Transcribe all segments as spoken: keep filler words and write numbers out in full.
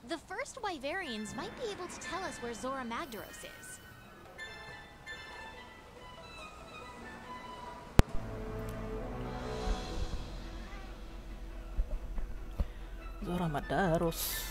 The first Wyverians might be able to tell us where Zora Magdaros is. Zora Magdaros.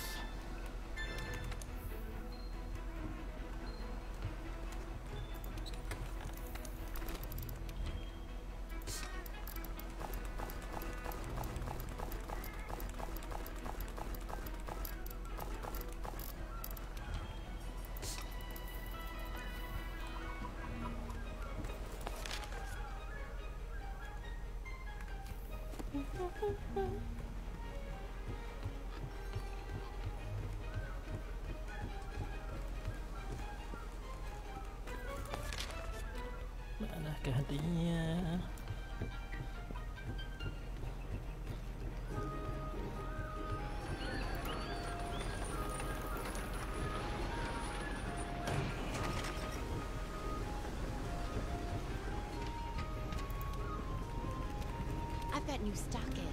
Manakah dia? I've got new stock in.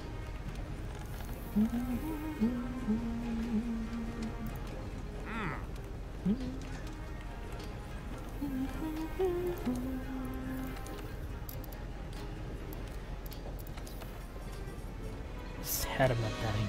Seher matahari.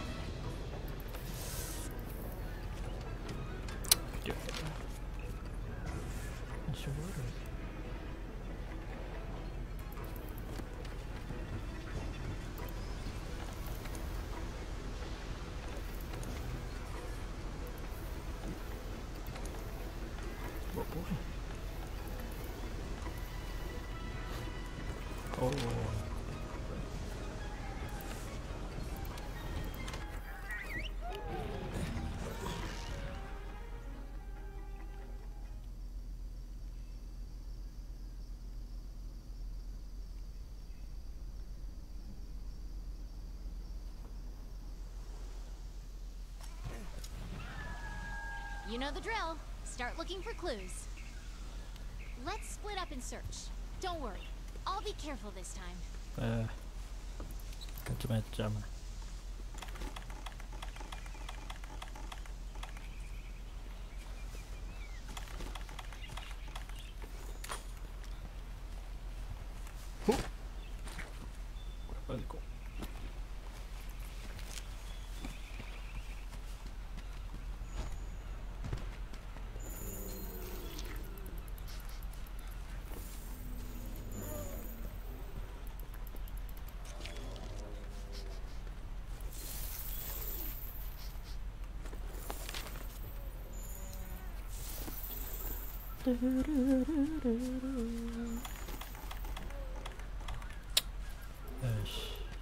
Oh. You know the drill. Start looking for clues. Let's split up and search. Don't worry. I'll be careful this time. Eh, macam-macam. Huh. Balik kok. Ash.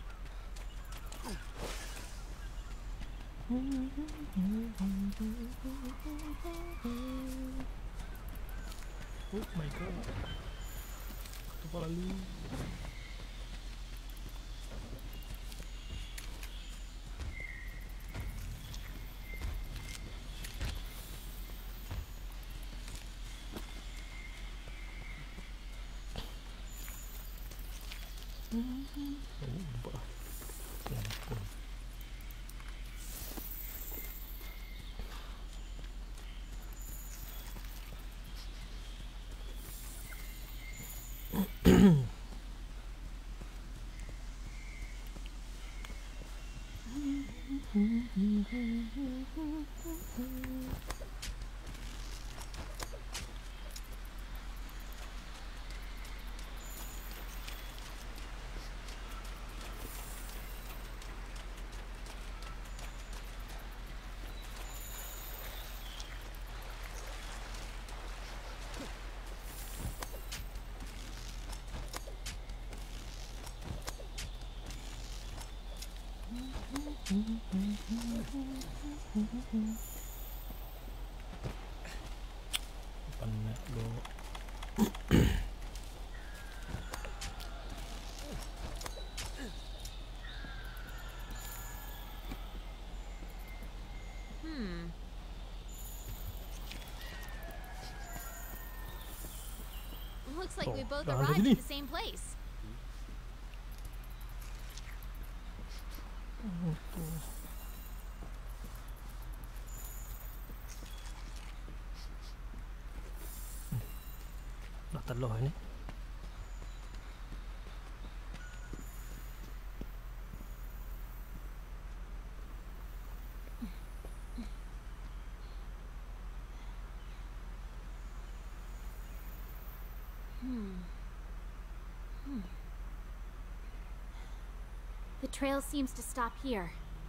Oh my god. Kepala lu. Oh, bah. Ya ampun. Penat lo. Hmm. Looks like Oh, we both dah ada arrived sini. at the same place. teluh ni. Hmm. Hmm. The trail seems to stop here.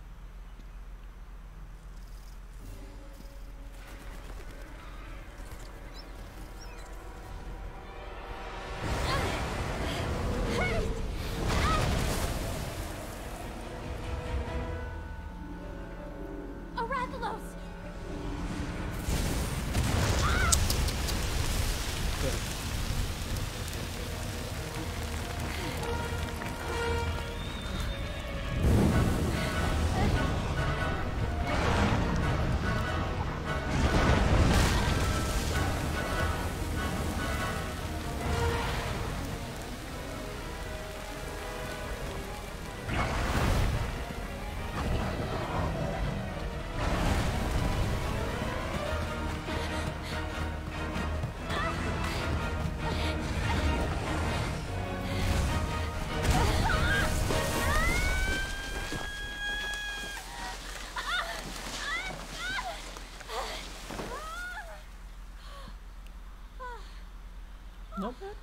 Arathalos! Not bad.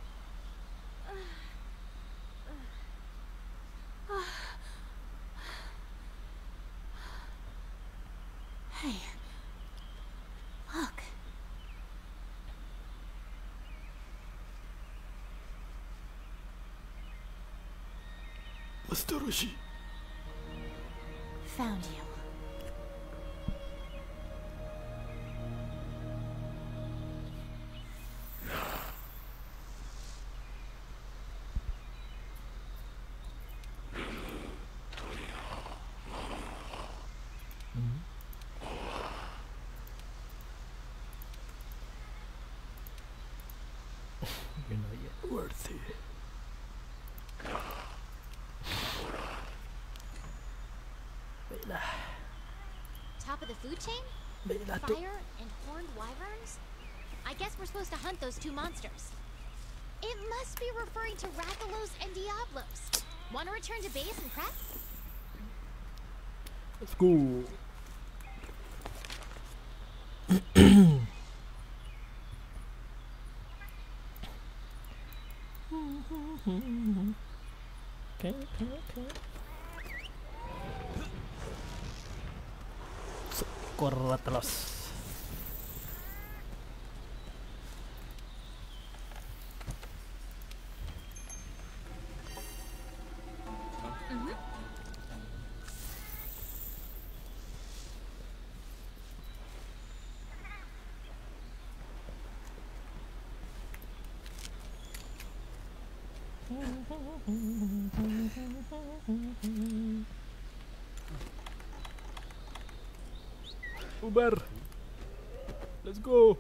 Hey. Look. Master Roshi. Found you. You're not yet worthy. Baiklah. Top of the food chain? Baiklah tu. Fire and horned wyverns? I guess we're supposed to hunt those two monsters. It must be referring to Rathalos and Diablos. Want to return to base and prep? Let's go. Okay, okay, okay. Skor Rathalos. Uber, let's go.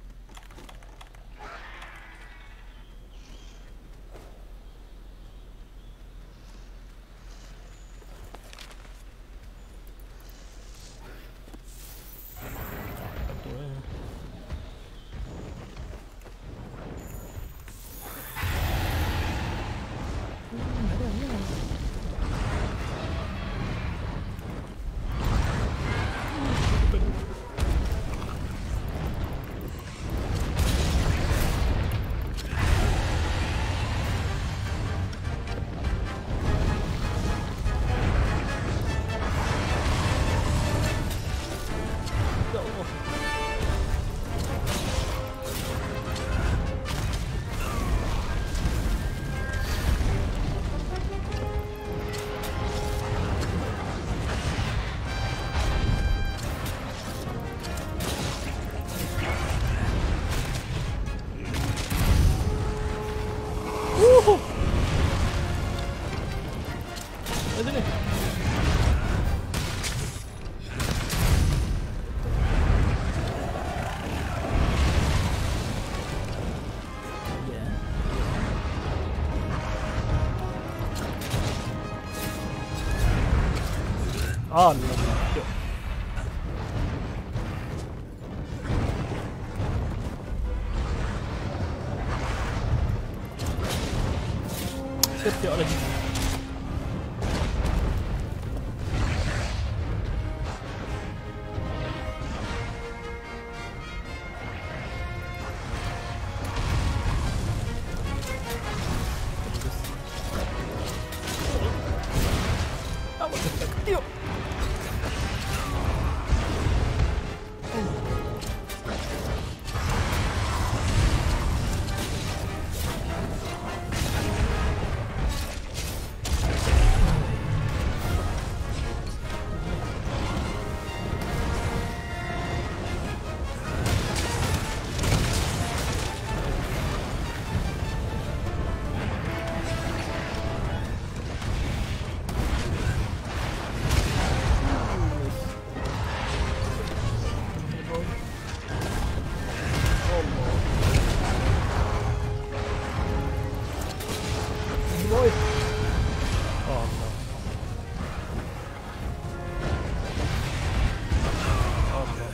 Oh, no. Ketiok lagi. Apa kita ketiok? Boy. Oh no. Oh no.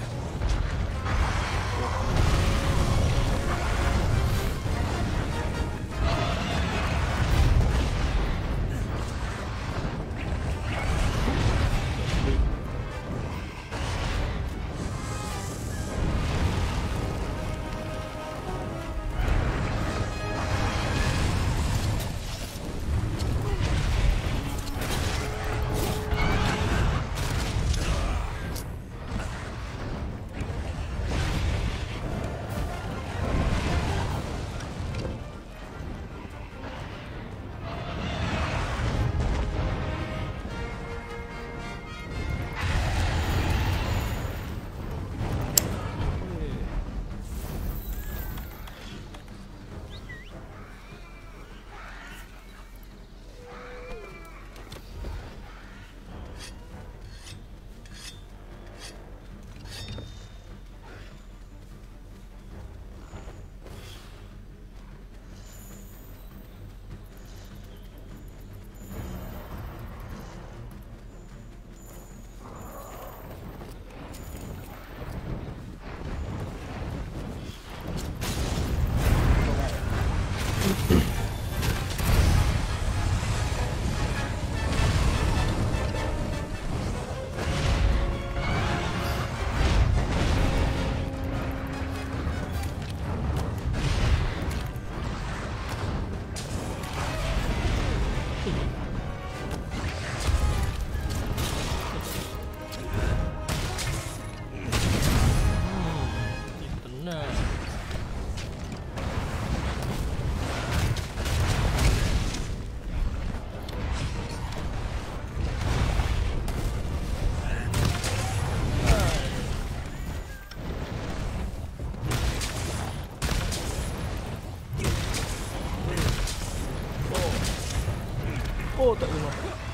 Oh, tak kena.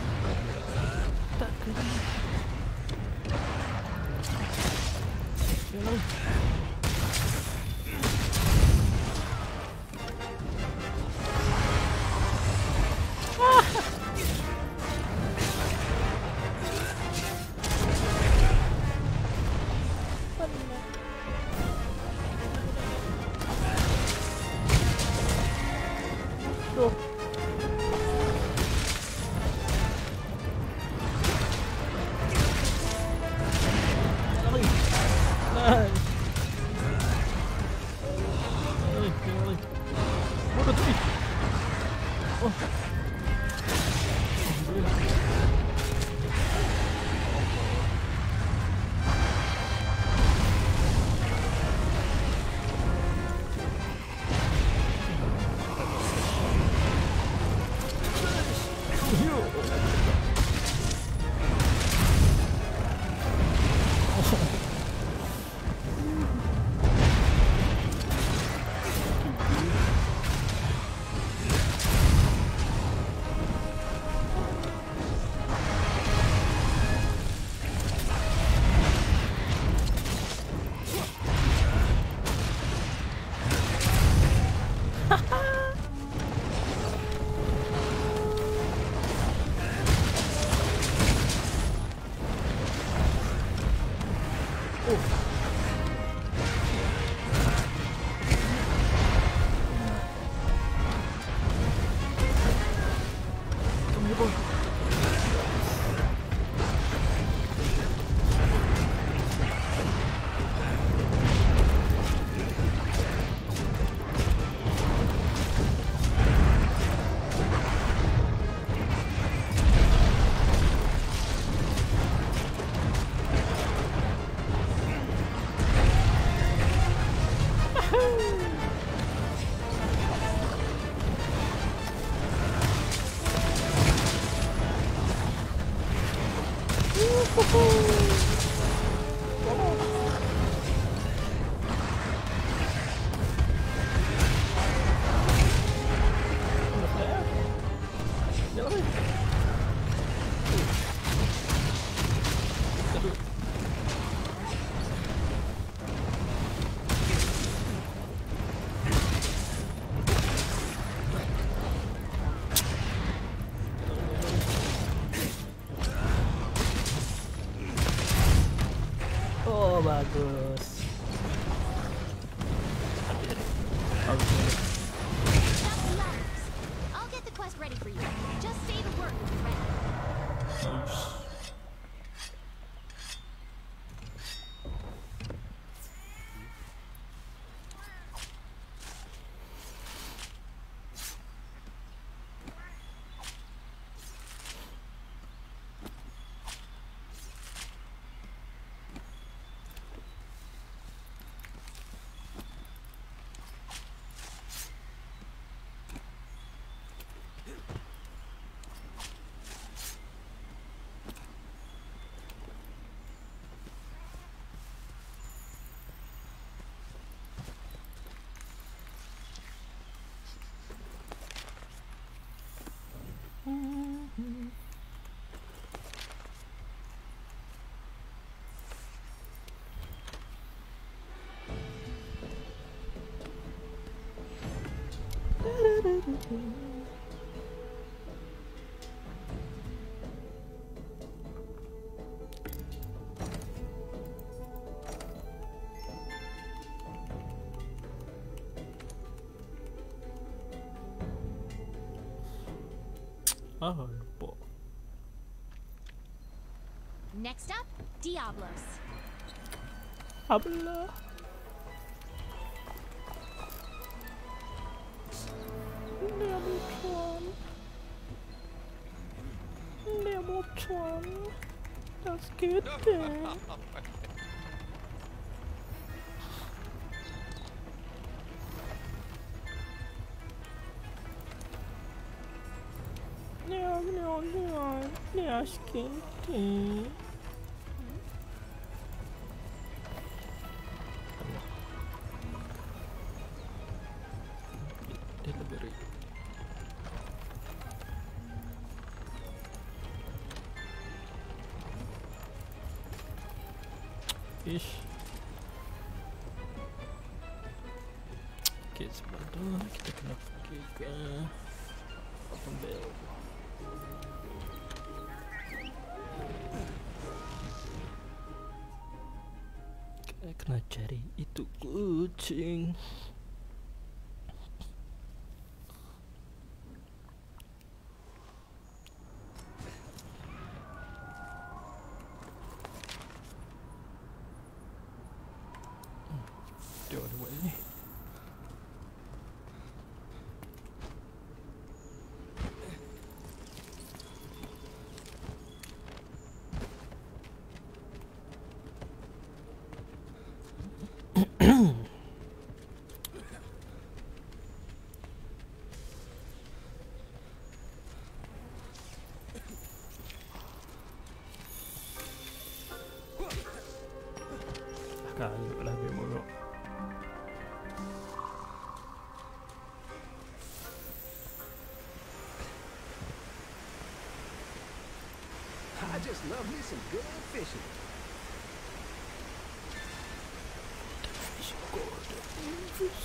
Tak kena. Jangan. Tuh. Oh, bagus. Bagus. That's the others. I'll get the quest ready for you. Just say the word when you're ready. Nice. Ah, lupa. Next up, Diablos. Habla. Diablo-chan. Diablo-chan. Das geht nicht. Ja, ja, ja. Das geht nicht. Ich. Oke, sebentar kita kena pergi ke pembel. Kita kena cari itu kucing. The other way. Kayu lah dia mulu. I just love me some good fishing. Fish good. Fish.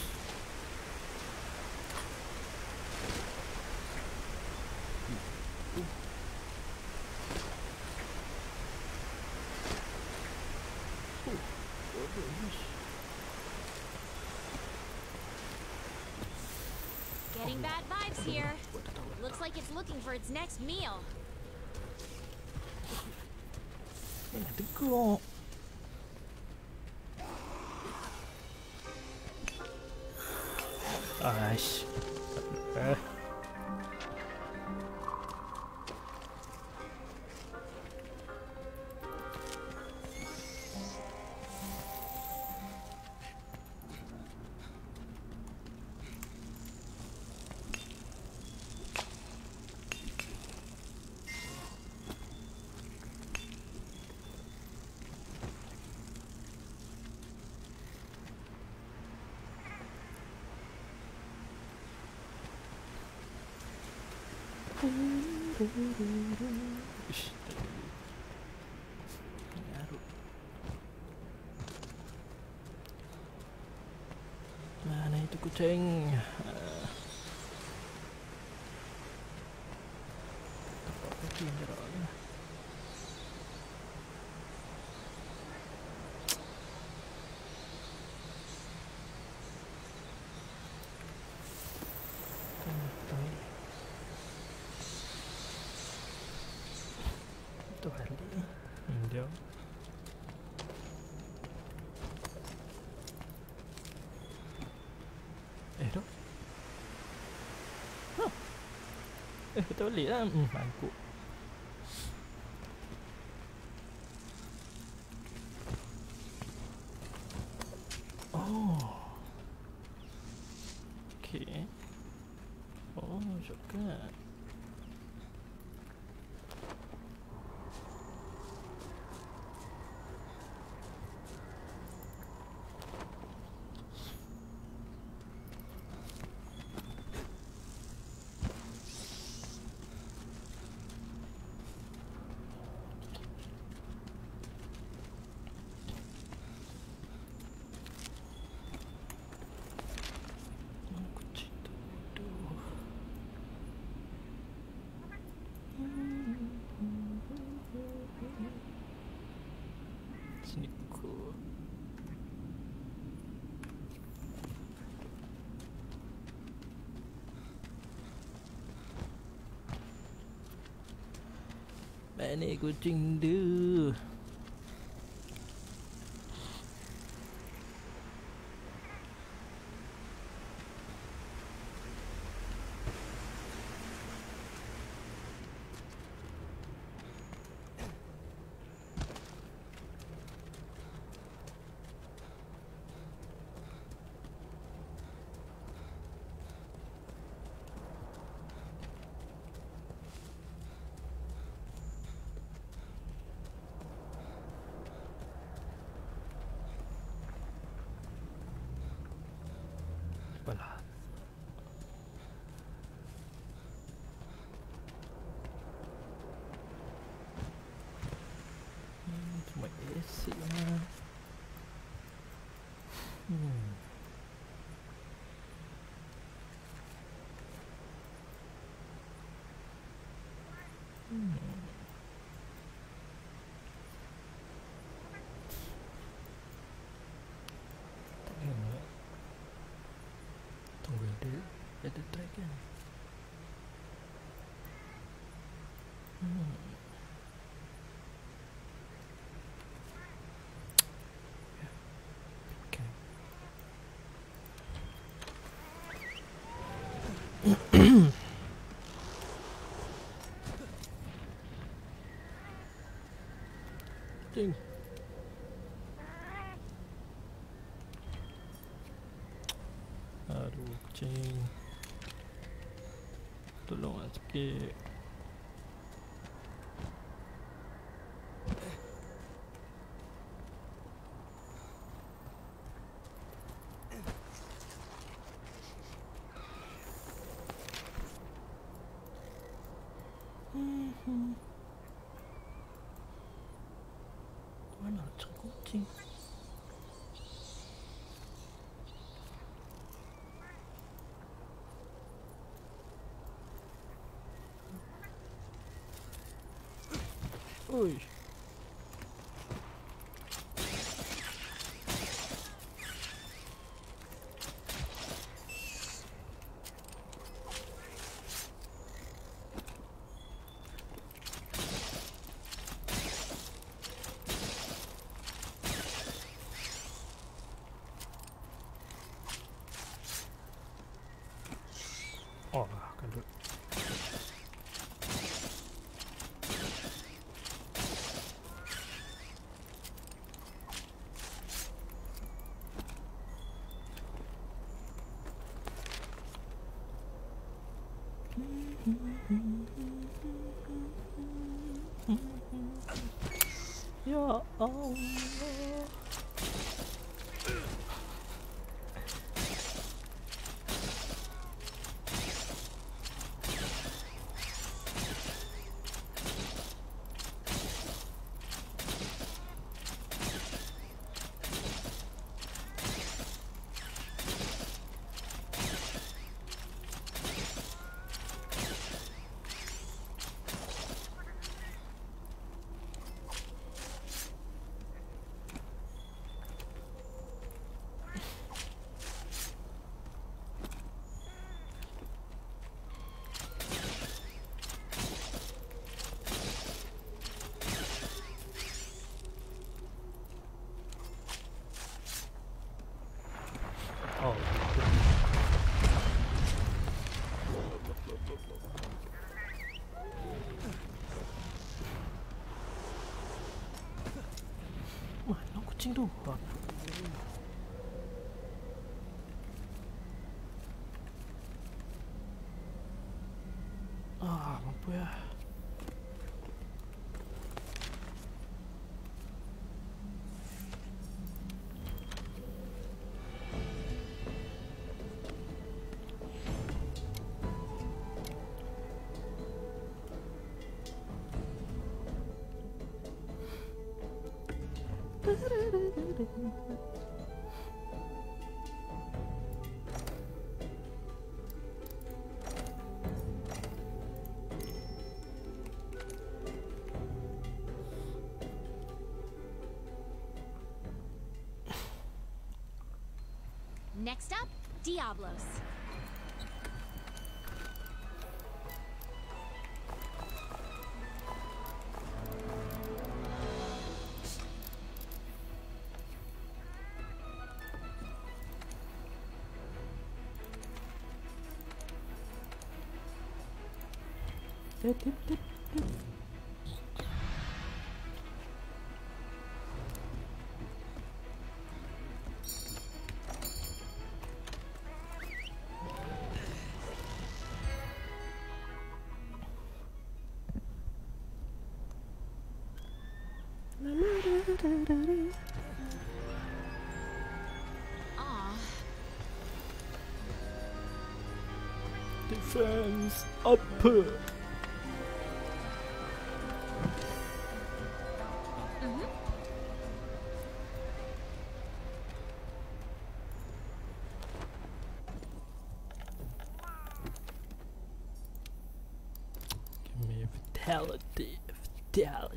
Getting bad vibes here. Looks like it's looking for its next meal. Ini tegak. Aish. Eh. Ish, pengaruh. Mana itu kucing? Uh, Tempat kucing jaraknya. Eh, tak boleh lah. Hmm, mangkuk. Oh. Okay. Oh, shortcut. Kucing tu. Sini ku. Mana kucing tu? Apalah. Hmm, cuma esik lah. Hmm. Hmm. Tak enak. Tunggu ada. Ada dragon. Hmm. Okay. Kucing. Aduh, kucing. Tolonglah sikit. Hmm. Mana nak cari kucing? Oi. Oh, kalau ya Allah. kucing tuh. Ah, mampu ya. Next up, Diablos. Tip, tip, tip, tip. Aw, Defense up. Give me a fatality, a fatality.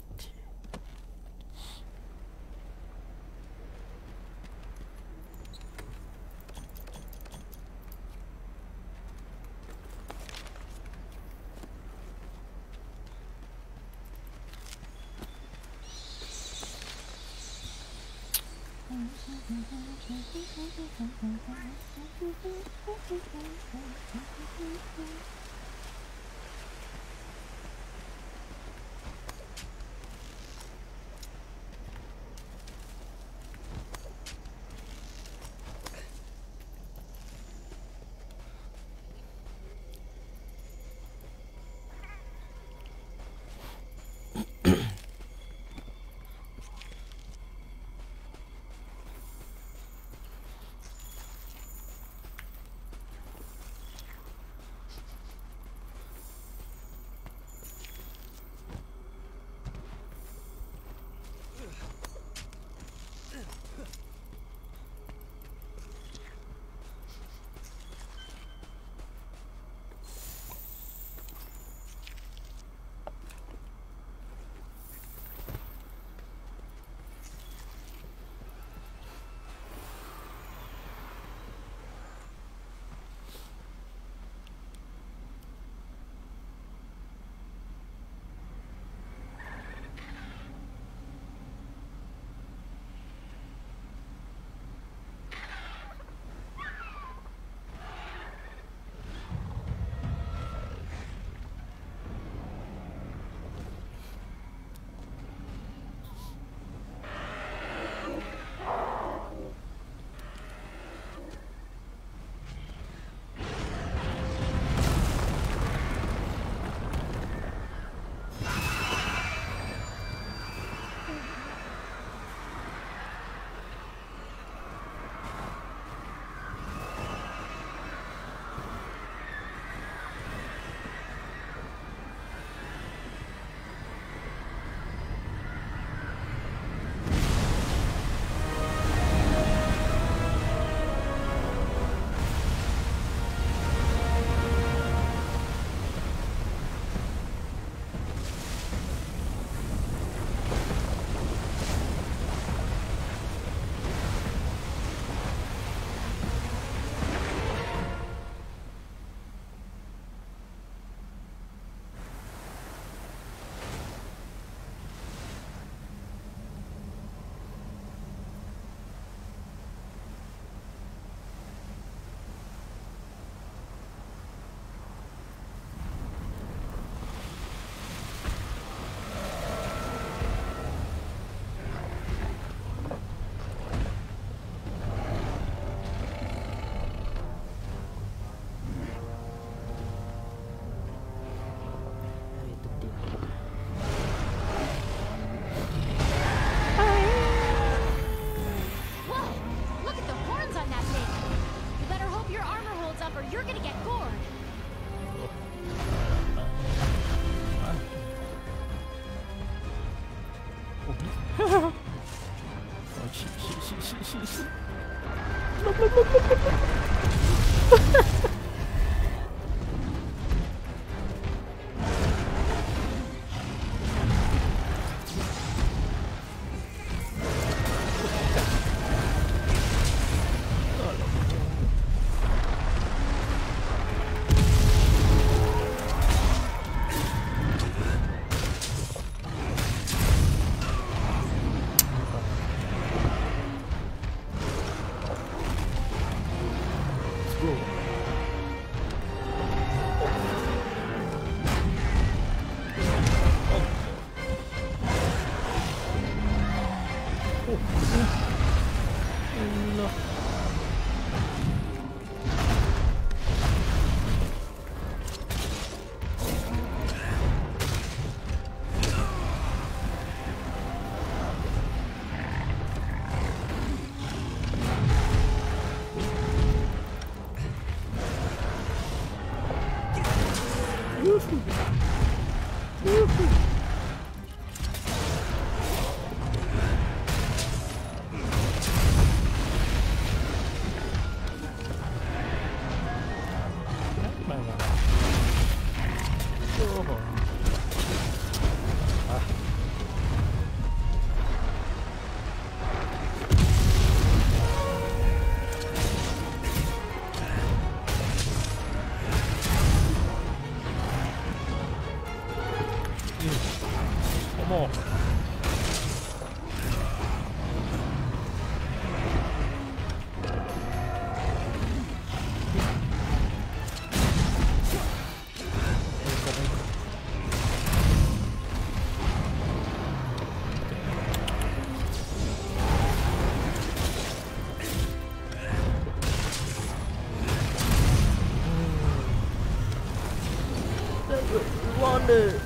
Wonder.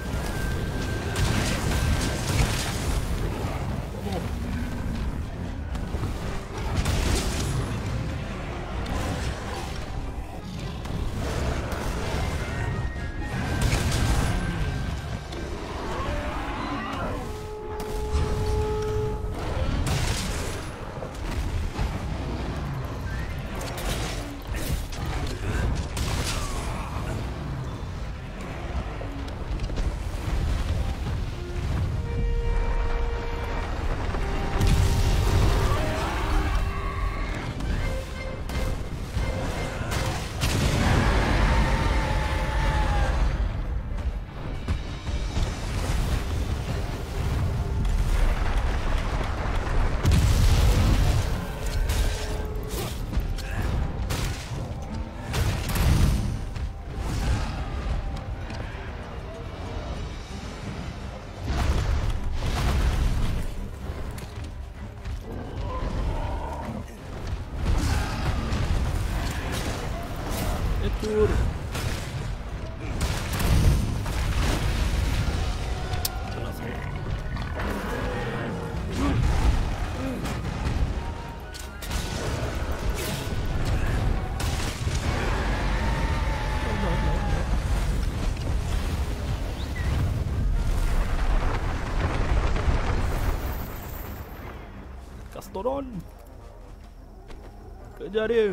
Tur. Castoron. Kejar dia.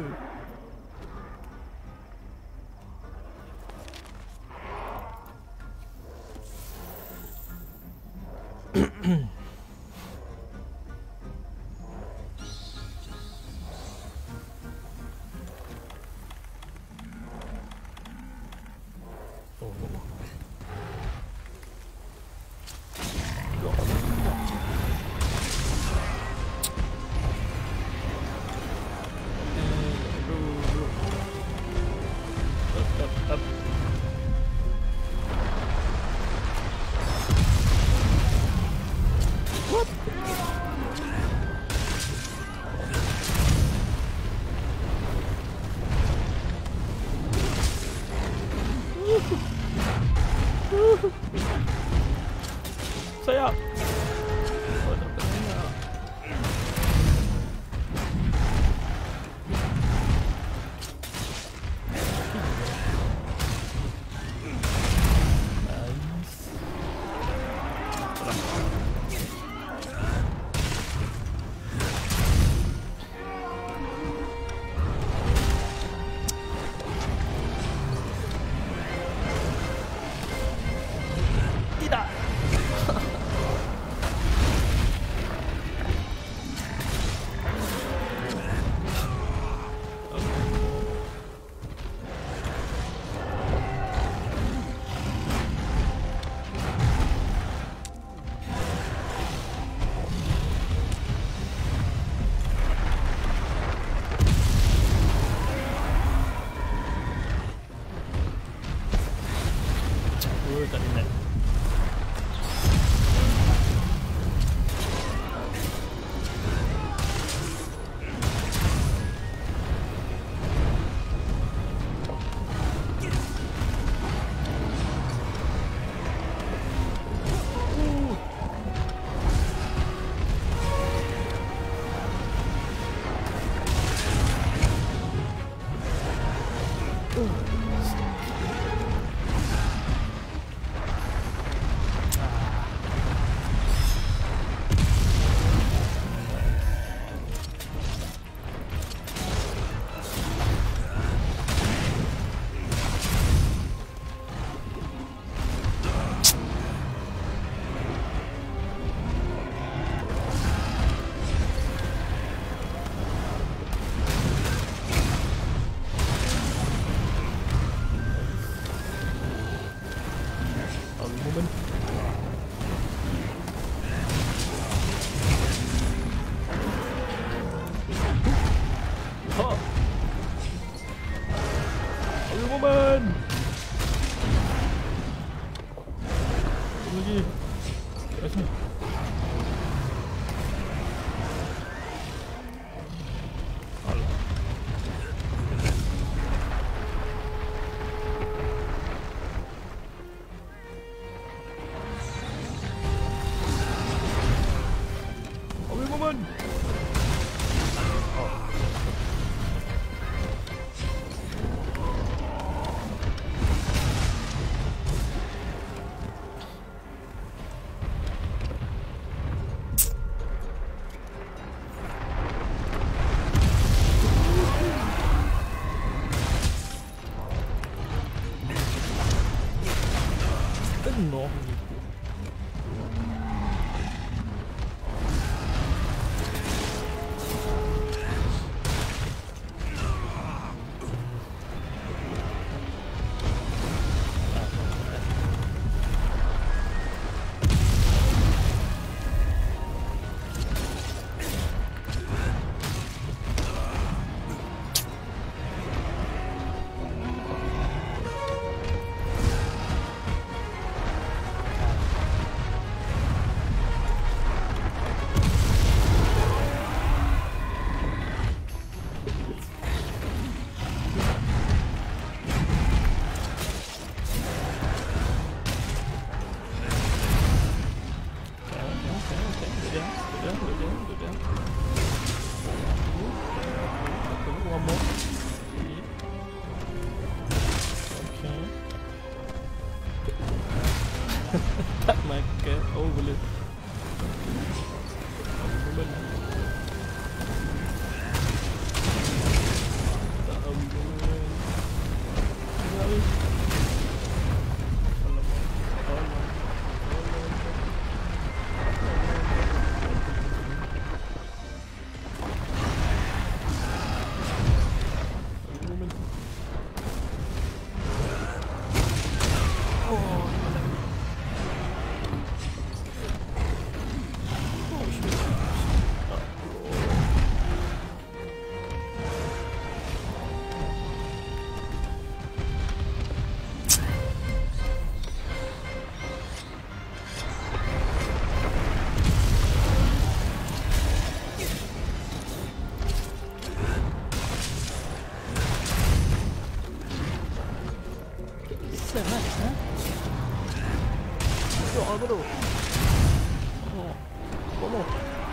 vámonos. Vamos. Vamos.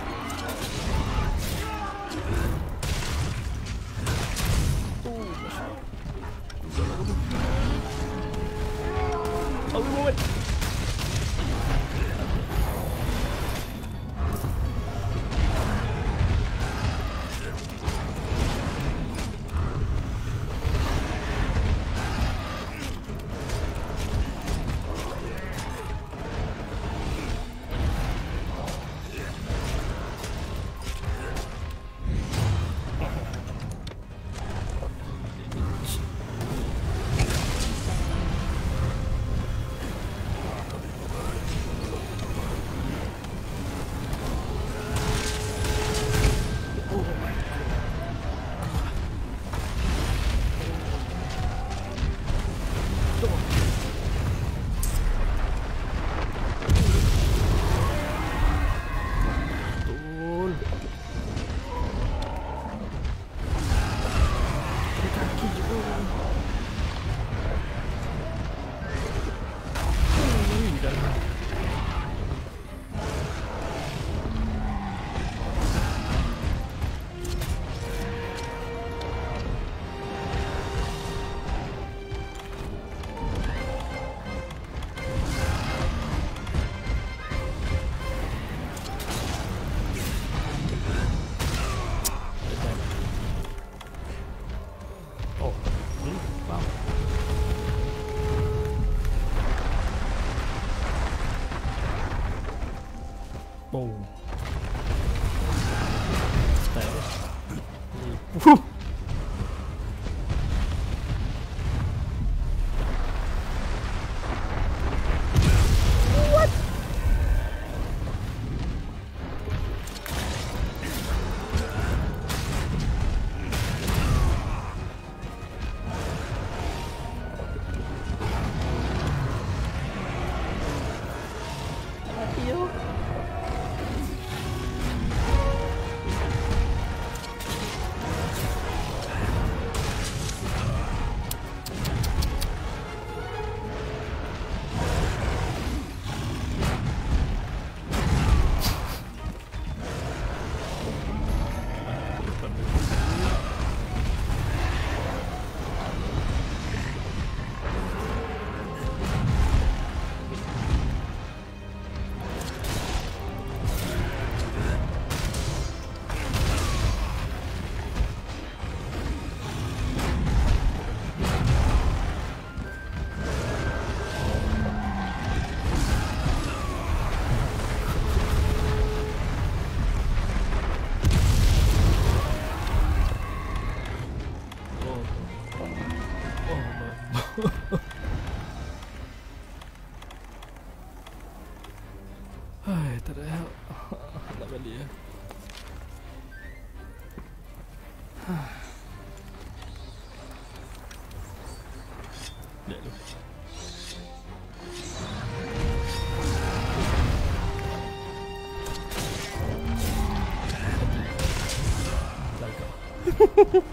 Uh, oh, moment. Boom. Whew. What? You? Ay, tareha. Nakali ah. Lalo. Laga.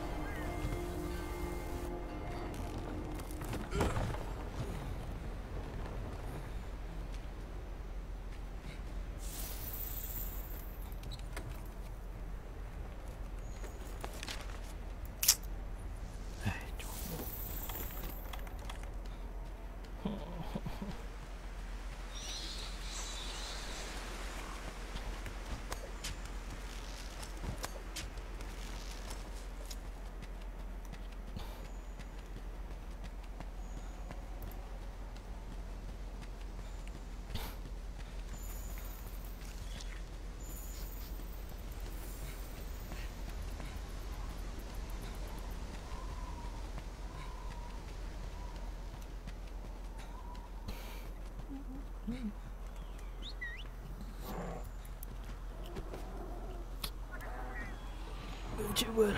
Coba.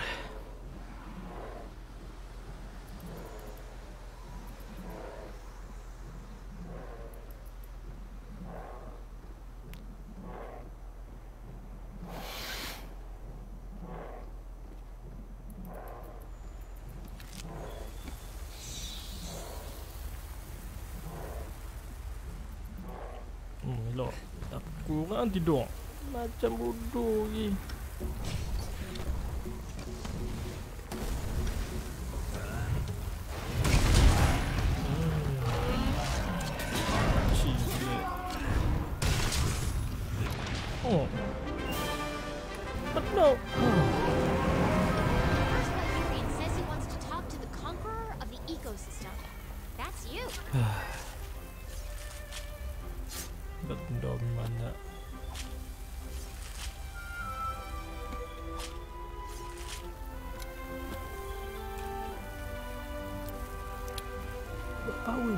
Nanti dong. Macam bodoh je. Oh. But no. First Valkyrian says he wants to talk to the conqueror of the ecosystem. That's you. But dog mana? Power.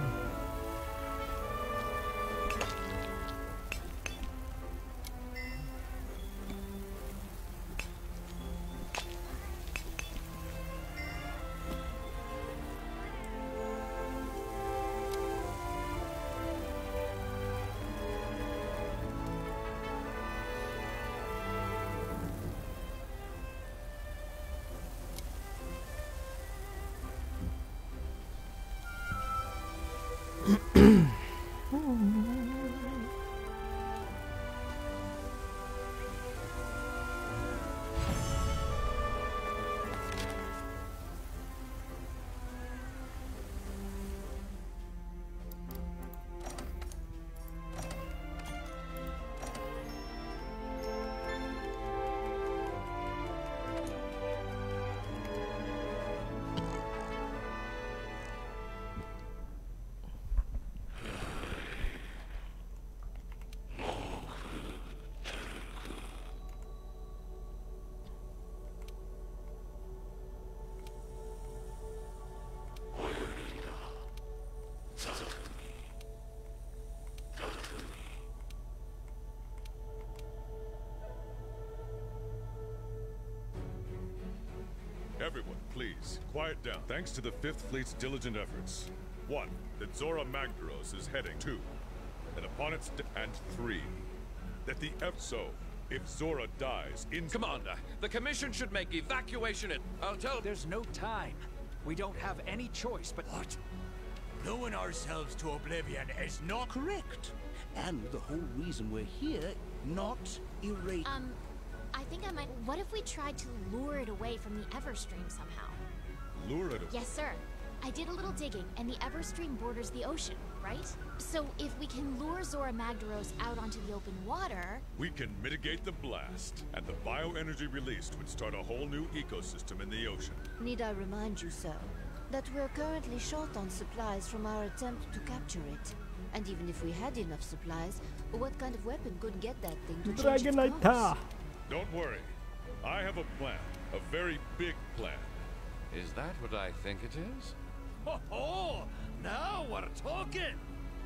Everyone, please, quiet down. Thanks to the Fifth Fleet's diligent efforts. One, that Zora Magdaros is heading. Two, that upon its de and three, that the F so, if Zora dies in- Commander, the Commission should make evacuation at- I'll tell- There's no time. We don't have any choice but- What? Lowering ourselves to oblivion is not correct. And the whole reason we're here, not erase. Um, I think I might. What if we tried to lure it away from the Everstream somehow? Lure it away. Yes, sir. I did a little digging, and the Everstream borders the ocean, right? So if we can lure Zora Magdaros out onto the open water... We can mitigate the blast, and the bioenergy released would start a whole new ecosystem in the ocean. Need I remind you, sir, that we're currently short on supplies from our attempt to capture it. And even if we had enough supplies, what kind of weapon could get that thing to change its Dragonite. course? Don't worry. I have a plan. A very big plan. Is that what I think it is? Ho ho! Now we're talking!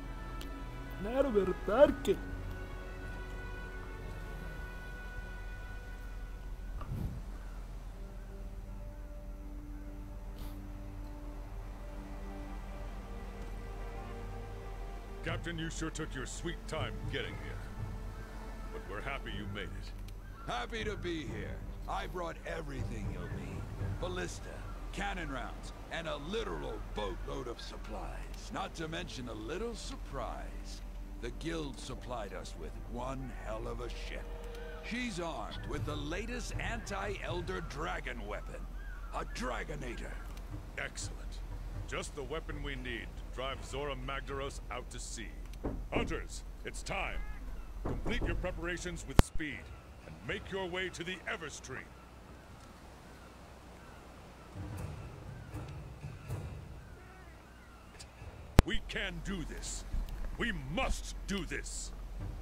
Now we're talking. Captain, you sure took your sweet time getting here. But we're happy you made it. Happy to be here. I brought everything you'll need. Ballista, cannon rounds, and a literal boatload of supplies. Not to mention a little surprise. The guild supplied us with one hell of a ship. She's armed with the latest anti-Elder Dragon weapon. A Dragonator. Excellent. Just the weapon we need to drive Zora Magdaros out to sea. Hunters, it's time. Complete your preparations with speed, and make your way to the Everstream. We can do this. We must do this.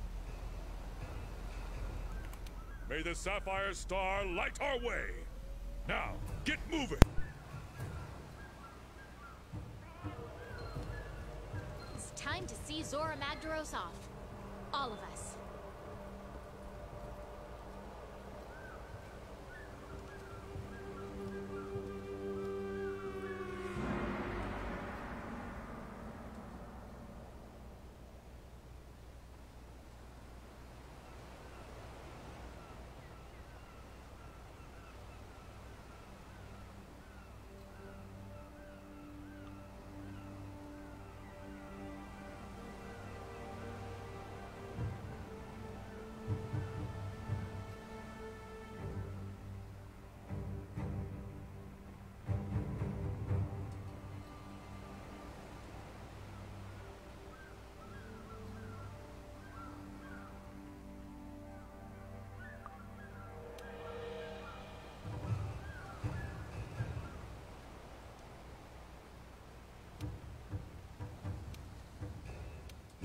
May the Sapphire Star light our way. Now, get moving. It's time to see Zora Magdaros off. All of us.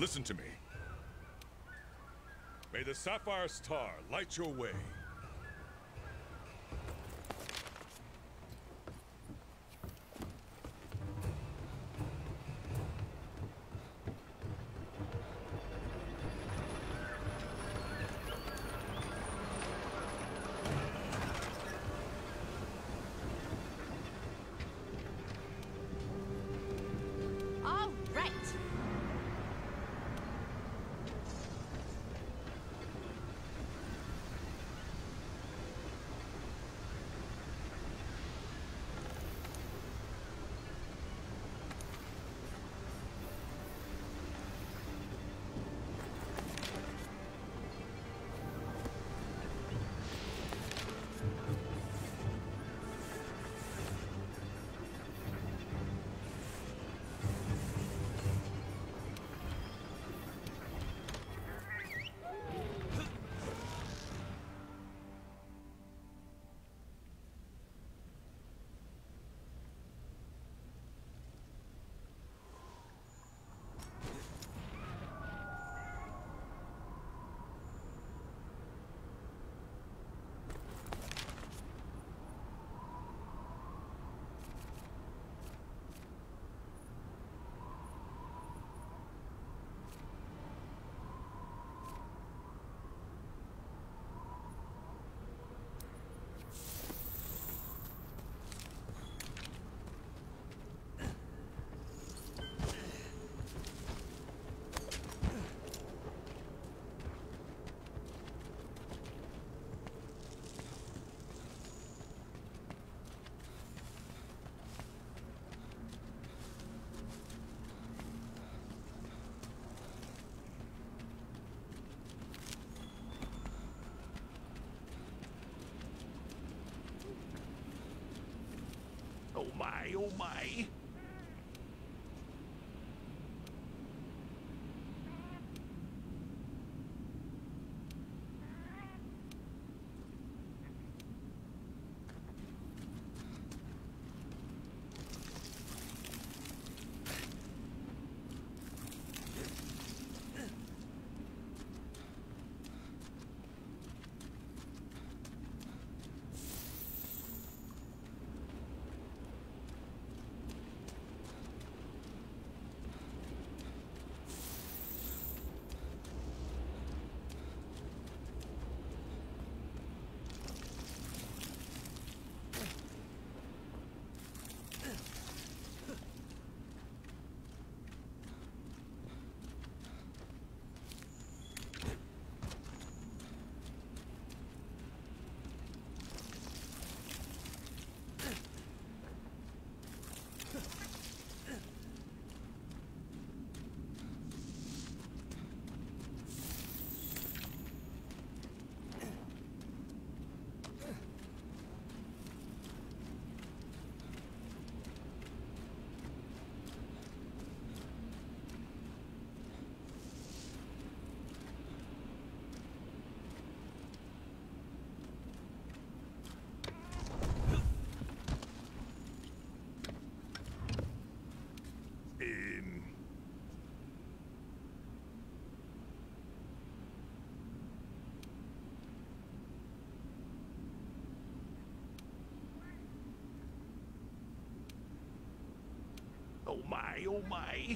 Listen to me. May the Sapphire Star light your way. All right. Oh my, oh my. Oh my, oh my.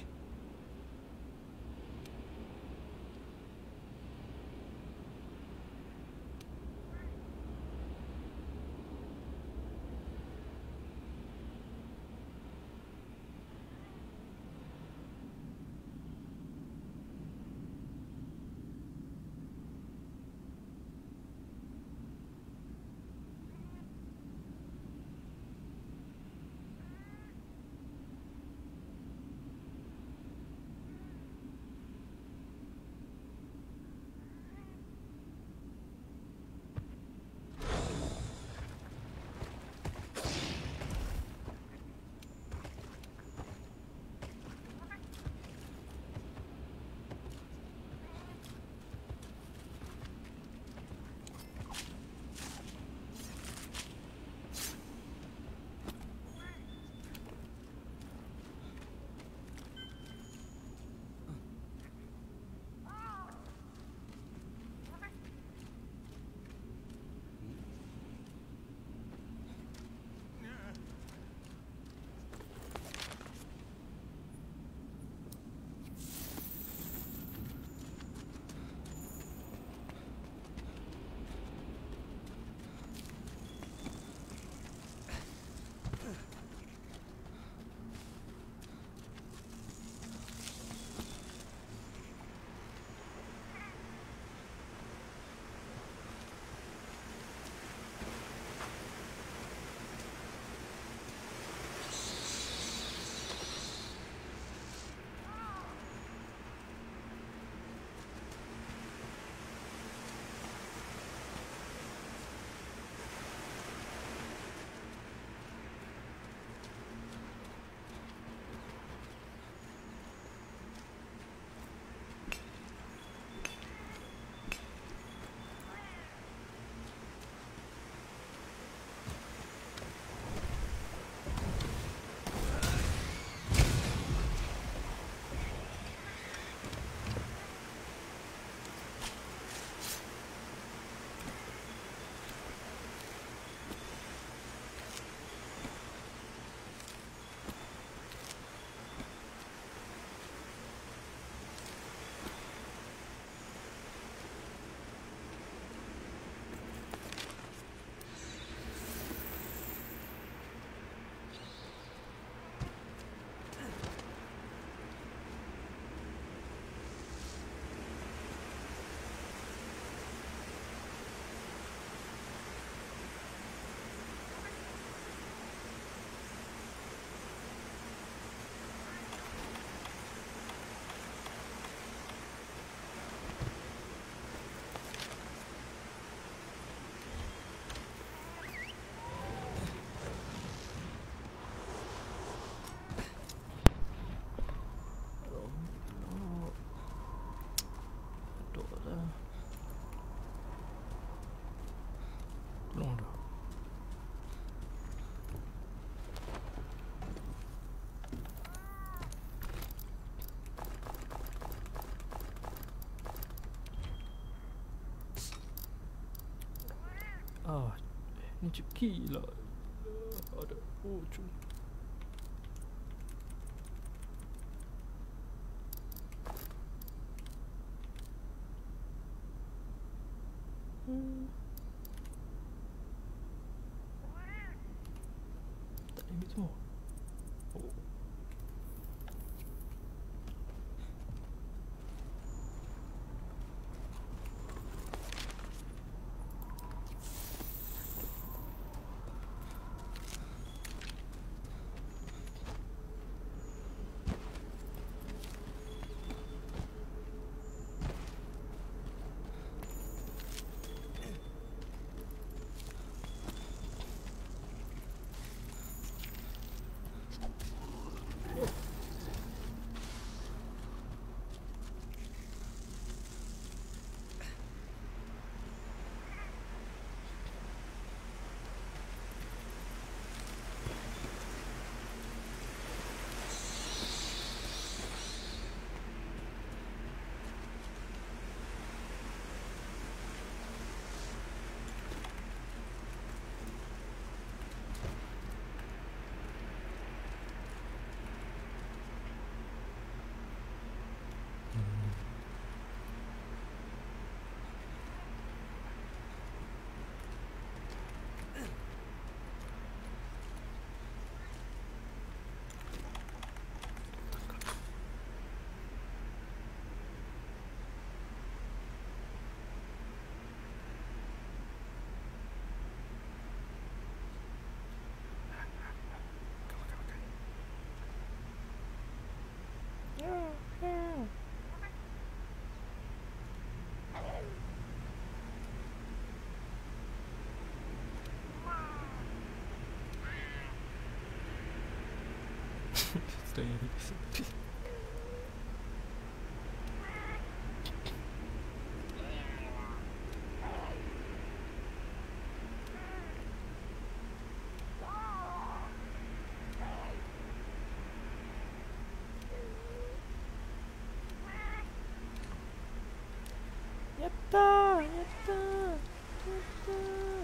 Gila. Ada oh cuy. Hmm. Tak limit semua. Oh. Stay in. Yatta, yatta, yatta.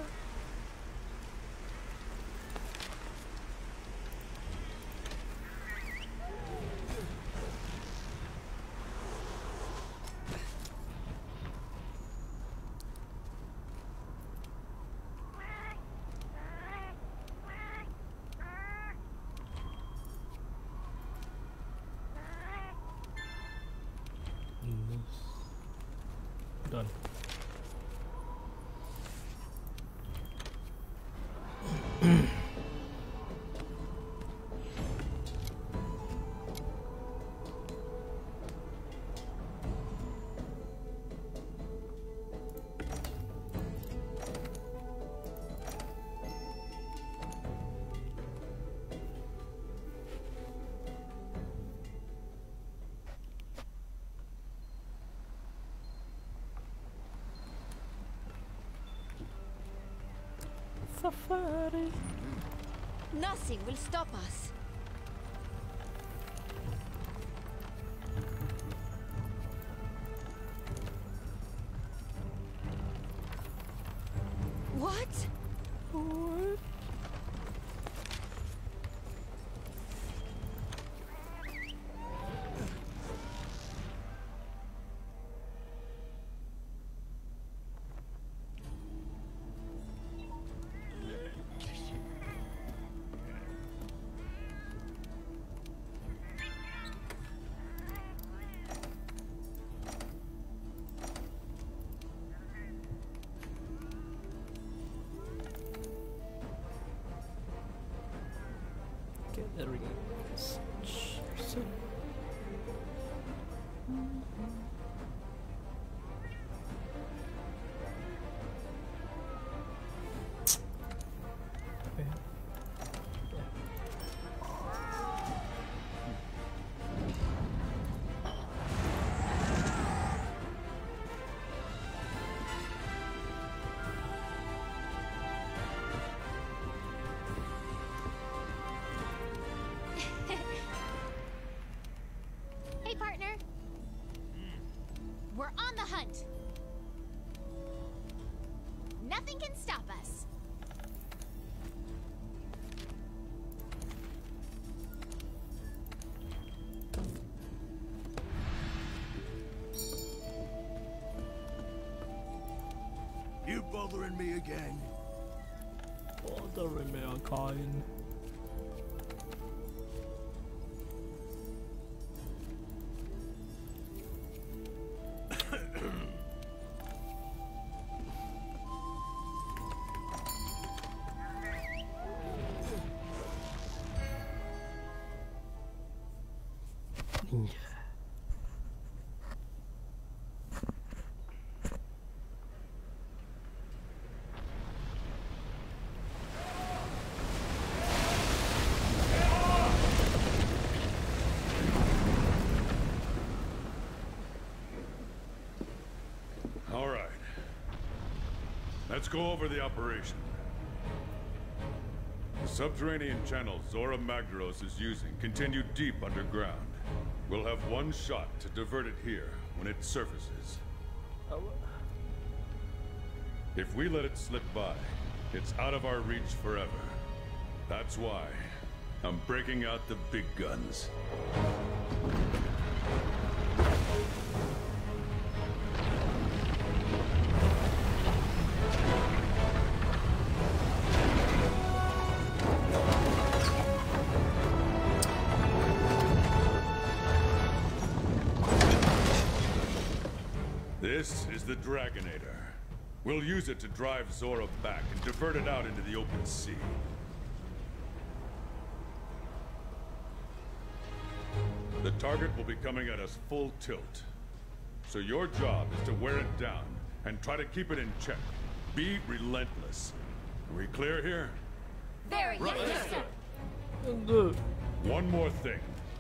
Done. Safari. Nothing will stop us. What? What? Gathering so bothering me again. Bothering me again. All right. Let's go over the operation. The subterranean channel Zora Magdaros is using continue deep underground. We'll have one shot to divert it here when it surfaces. Oh. If we let it slip by, it's out of our reach forever. That's why I'm breaking out the big guns. This is the Dragonator. We'll use it to drive Zora back and divert it out into the open sea. The target will be coming at us full tilt. So your job is to wear it down and try to keep it in check. Be relentless. Are we clear here? Very yes, sir. Good. One more thing.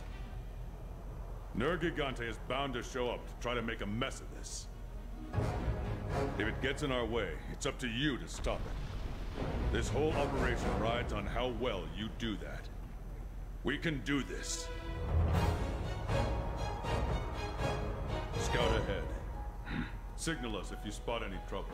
Nergigante is bound to show up to try to make a mess of this. If it gets in our way, it's up to you to stop it. This whole operation rides on how well you do that. We can do this. Scout ahead. Signal us if you spot any trouble.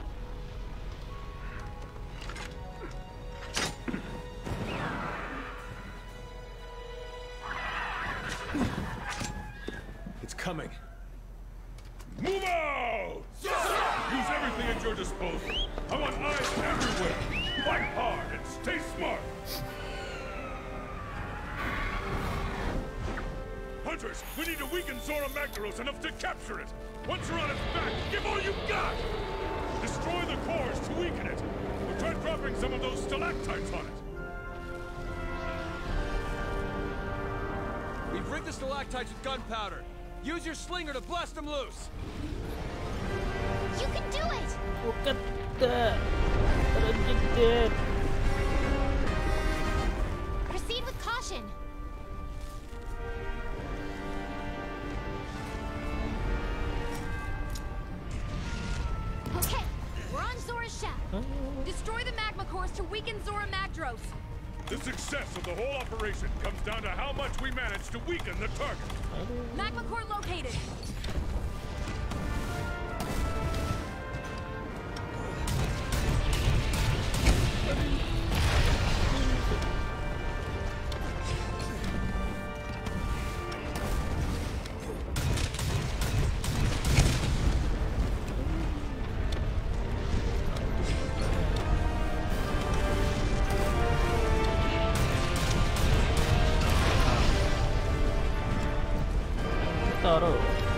It's coming. Move out! Use everything at your disposal. I want eyes everywhere. Fight hard and stay smart. Hunters, we need to weaken Zora Magdaros enough to capture it. Once you're on its back, give all you've got. Destroy the cores to weaken it. We'll try dropping some of those stalactites on it. We've rigged the stalactites with gunpowder. Use your slinger to blast them loose. You can do it! Look at that. What I just did. Proceed with caution. Okay, we're on Zora's shell. Destroy the magma cores to weaken Zora Magdaros. The success of the whole operation comes down to how much we manage to weaken the target. Magma core located. Taruh.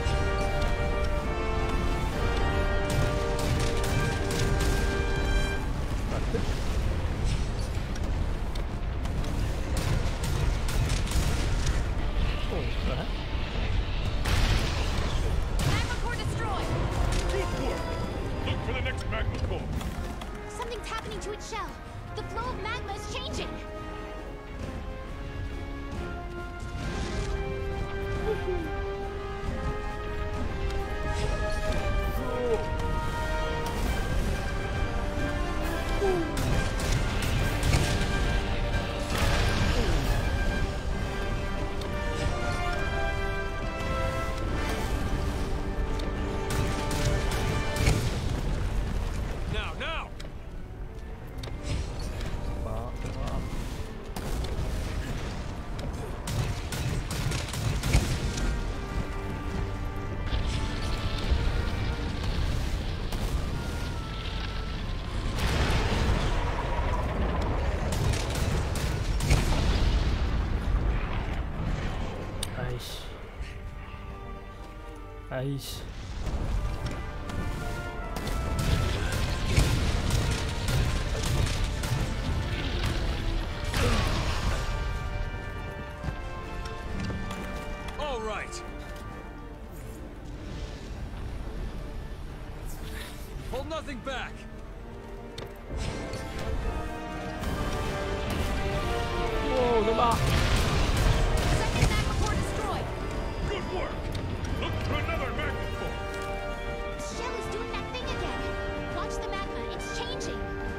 Magma core destroyed. Good work. Look for the next magma core. Something's happening to its shell. The flow of magma is changing. Aish. All right. Hold nothing back. Wow, nó bạc. Second magma core destroyed. Good work! Look for another magnet core! The shell is doing that thing again. Watch the magma, it's changing.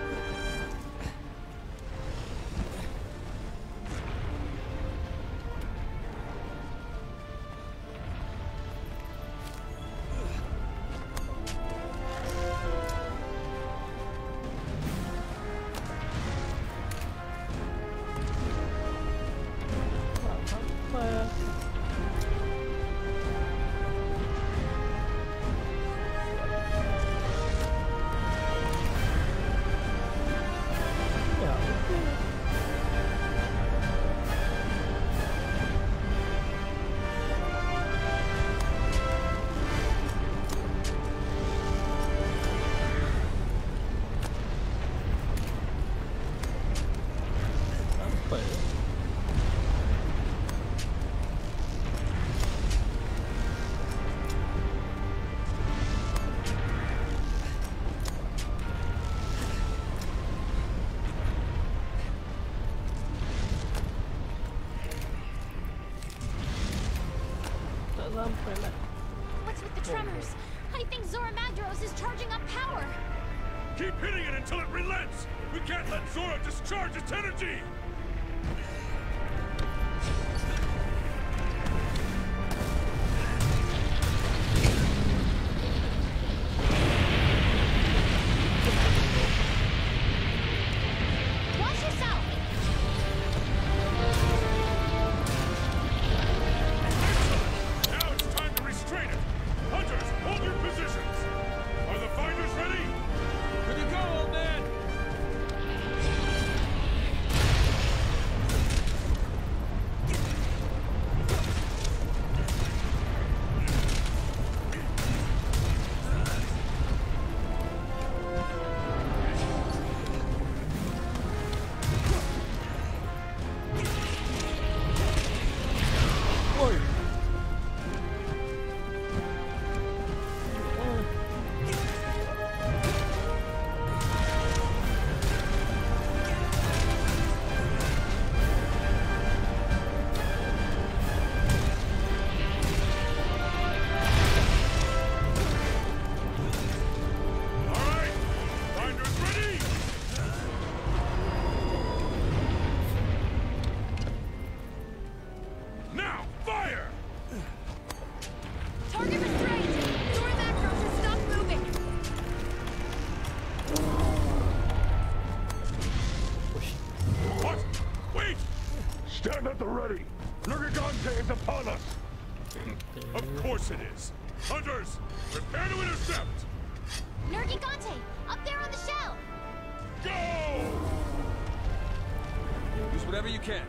Mà What's with the tremors? I think Zora Magdaros is charging up power. Keep hitting it until it relents! We can't let Zora discharge its energy! Watch yourself! Now it's time to restrain it! Hunters, hold your positions! Are the finders ready? Good to go, old man. ôi. All right! Finders ready! Now, fire! Target restrained! Zora Magdaros has stopped moving! What? Wait! Stand at the ready! Nergigante is upon us! Of course it is! Hunters, prepare to intercept! Nergigante! Up there on the shell! Go! Use whatever you can.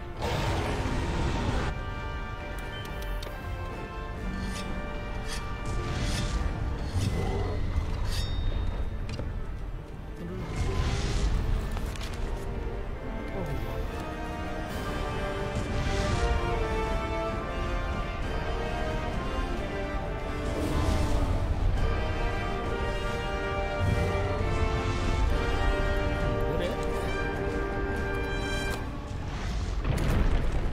Ủa đấy.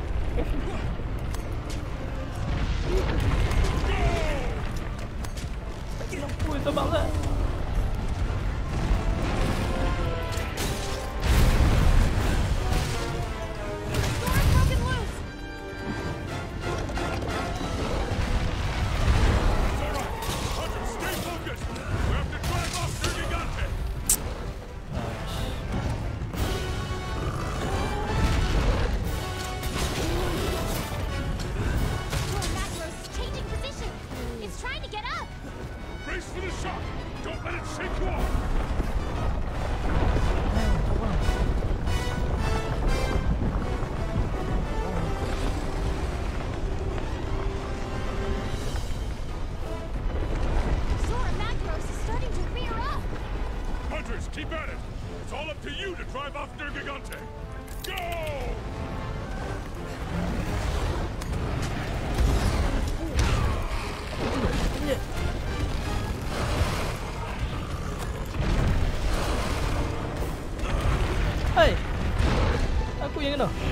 Kok yang kena?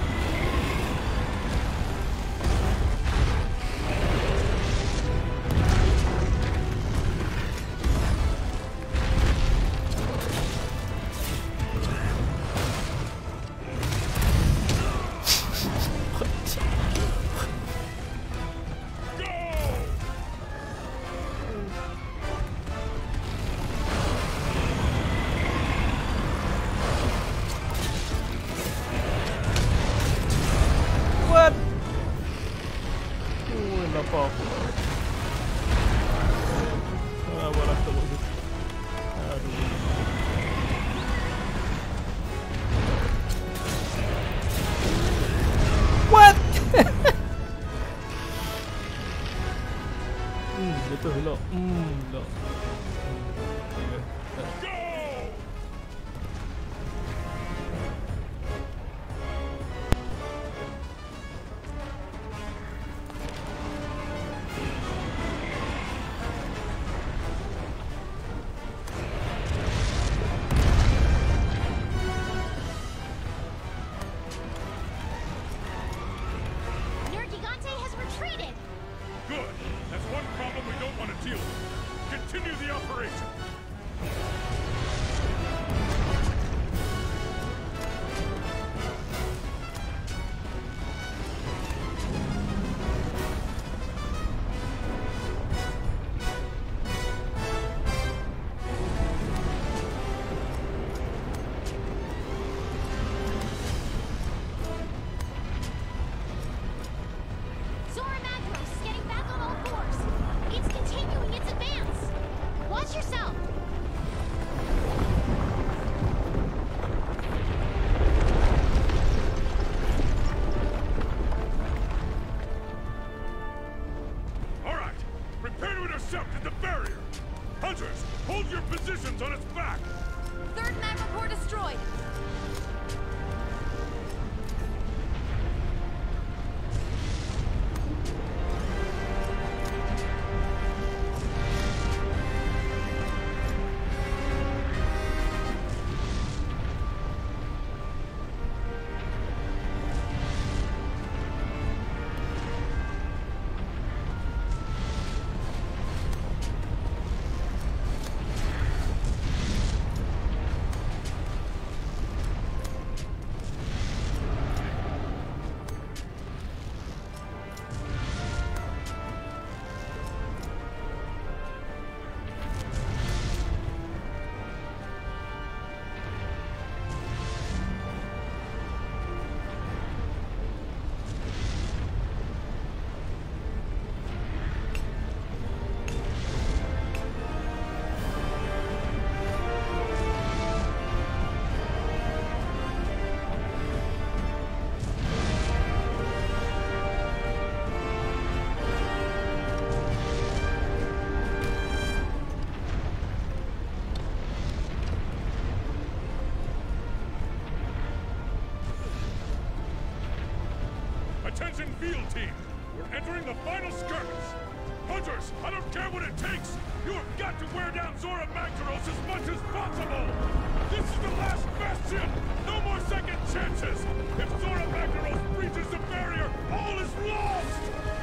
Attention field team! We're entering the final skirmish! Hunters, I don't care what it takes! You have got to wear down Zora Magdaros as much as possible! This is the last bastion! No more second chances! If Zora Magdaros breaches the barrier, all is lost!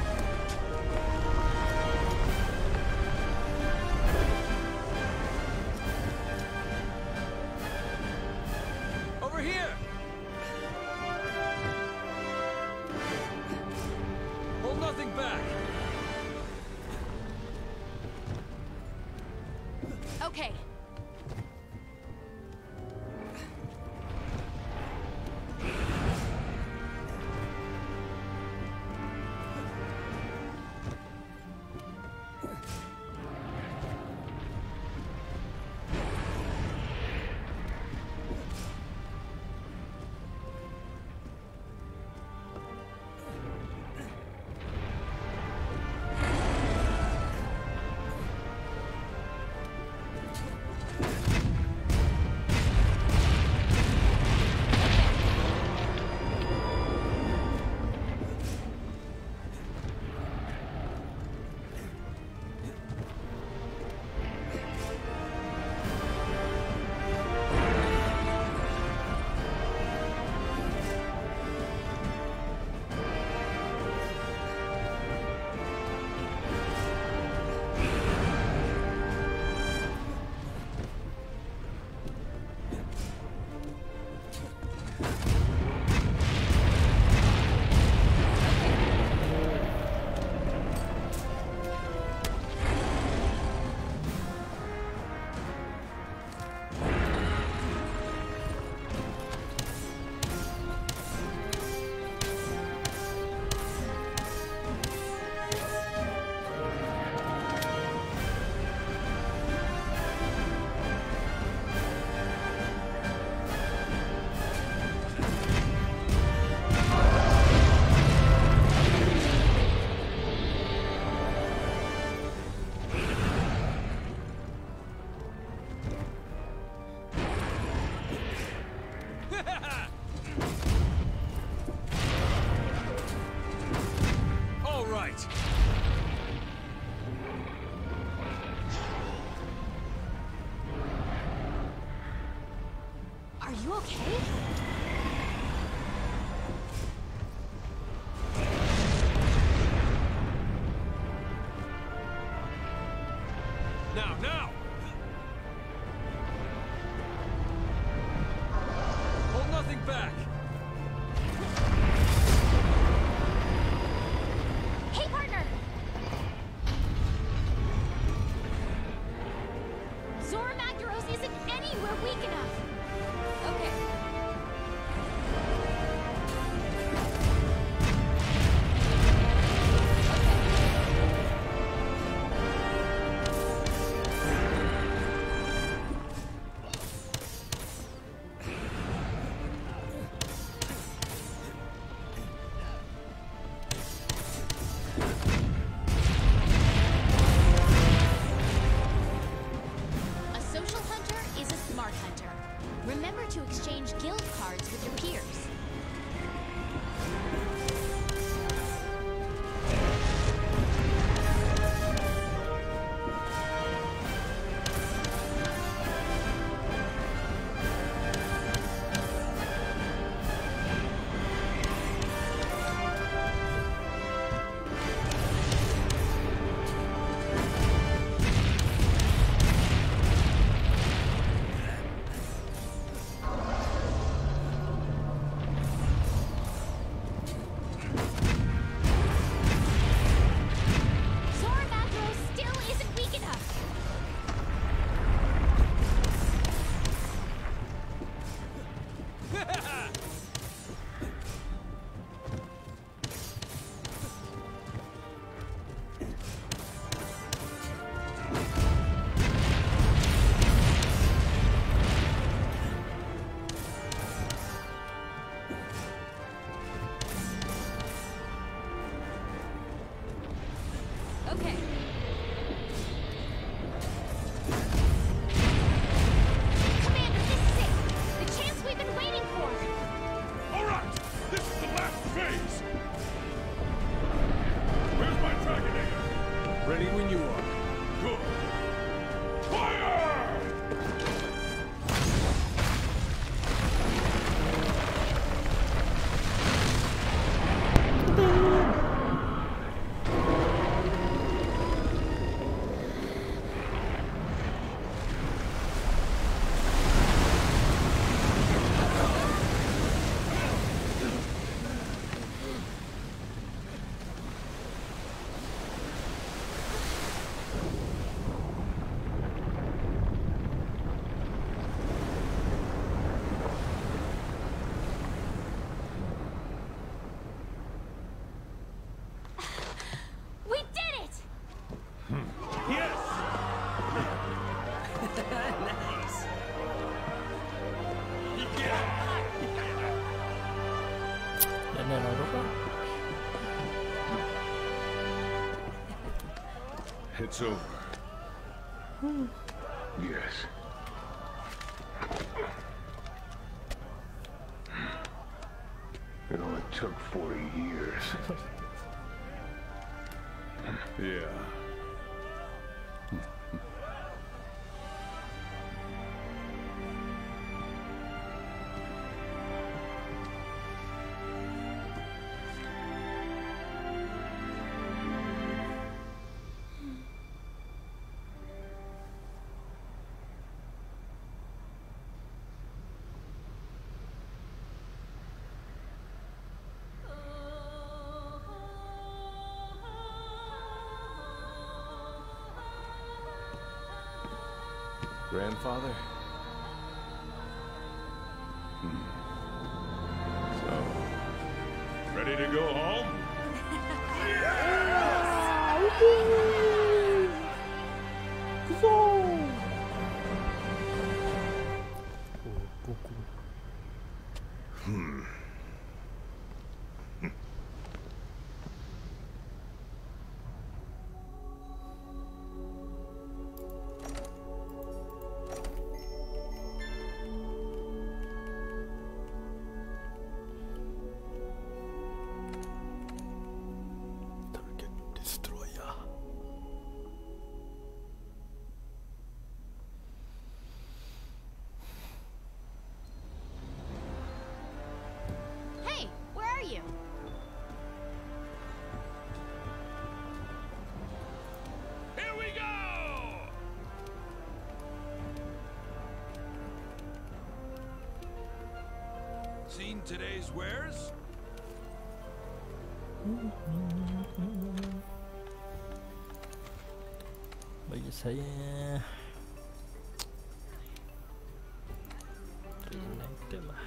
Over here! Hold nothing back! Okay. okay? Now, now! Hold nothing back! Hey, partner! Zora Magdaros isn't anywhere weak enough! Okay. A social hunter is a smart hunter. Remember to exchange guild cards with your peers. Zora Magdaros still isn't weak enough! Okay. Commander, this is it! The chance we've been waiting for! Alright! This is the last phase! Where's my Dragonator? Ready when you are. Good! Fire! We did it! Yes! Nice. Dan Naruto kah? It's over. Yes. It only took forty years. Yeah. Grandfather? So, ready to go home? Hmm. Target destroyer. today's wares? Bagi saya United lah.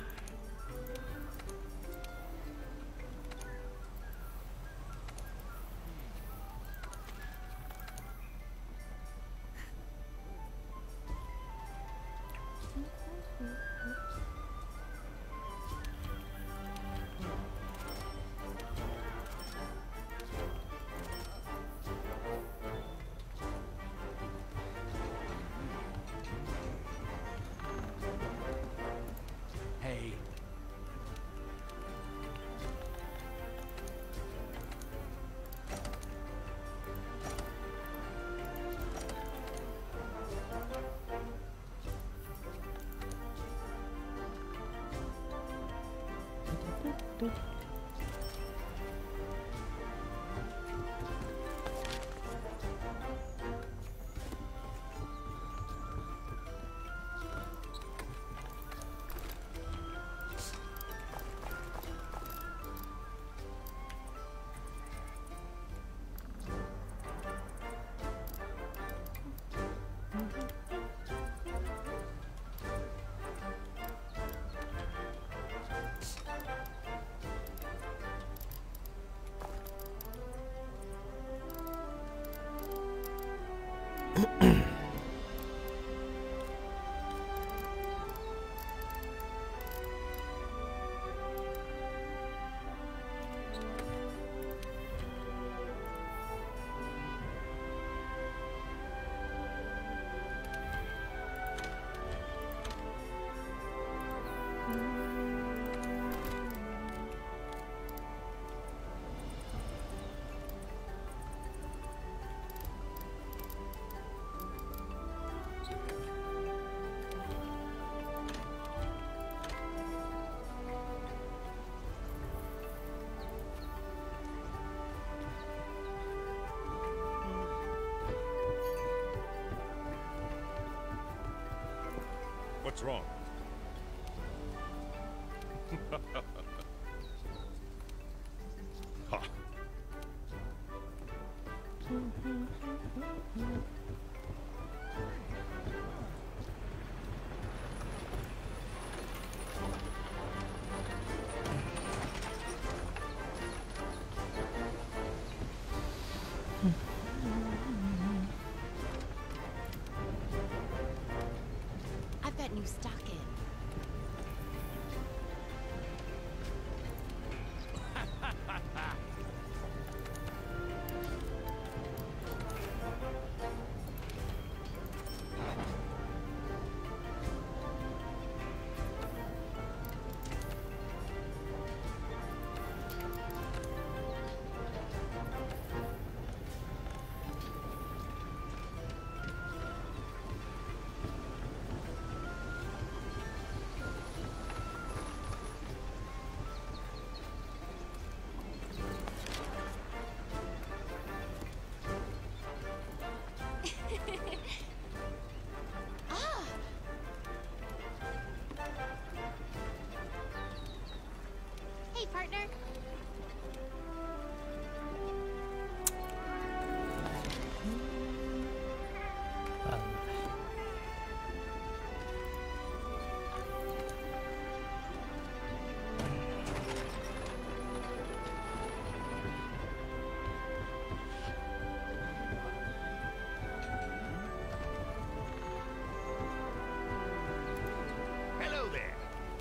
Hey. What's wrong? Ha. I've got new stock in. Ah! Hey, partner. Hello there.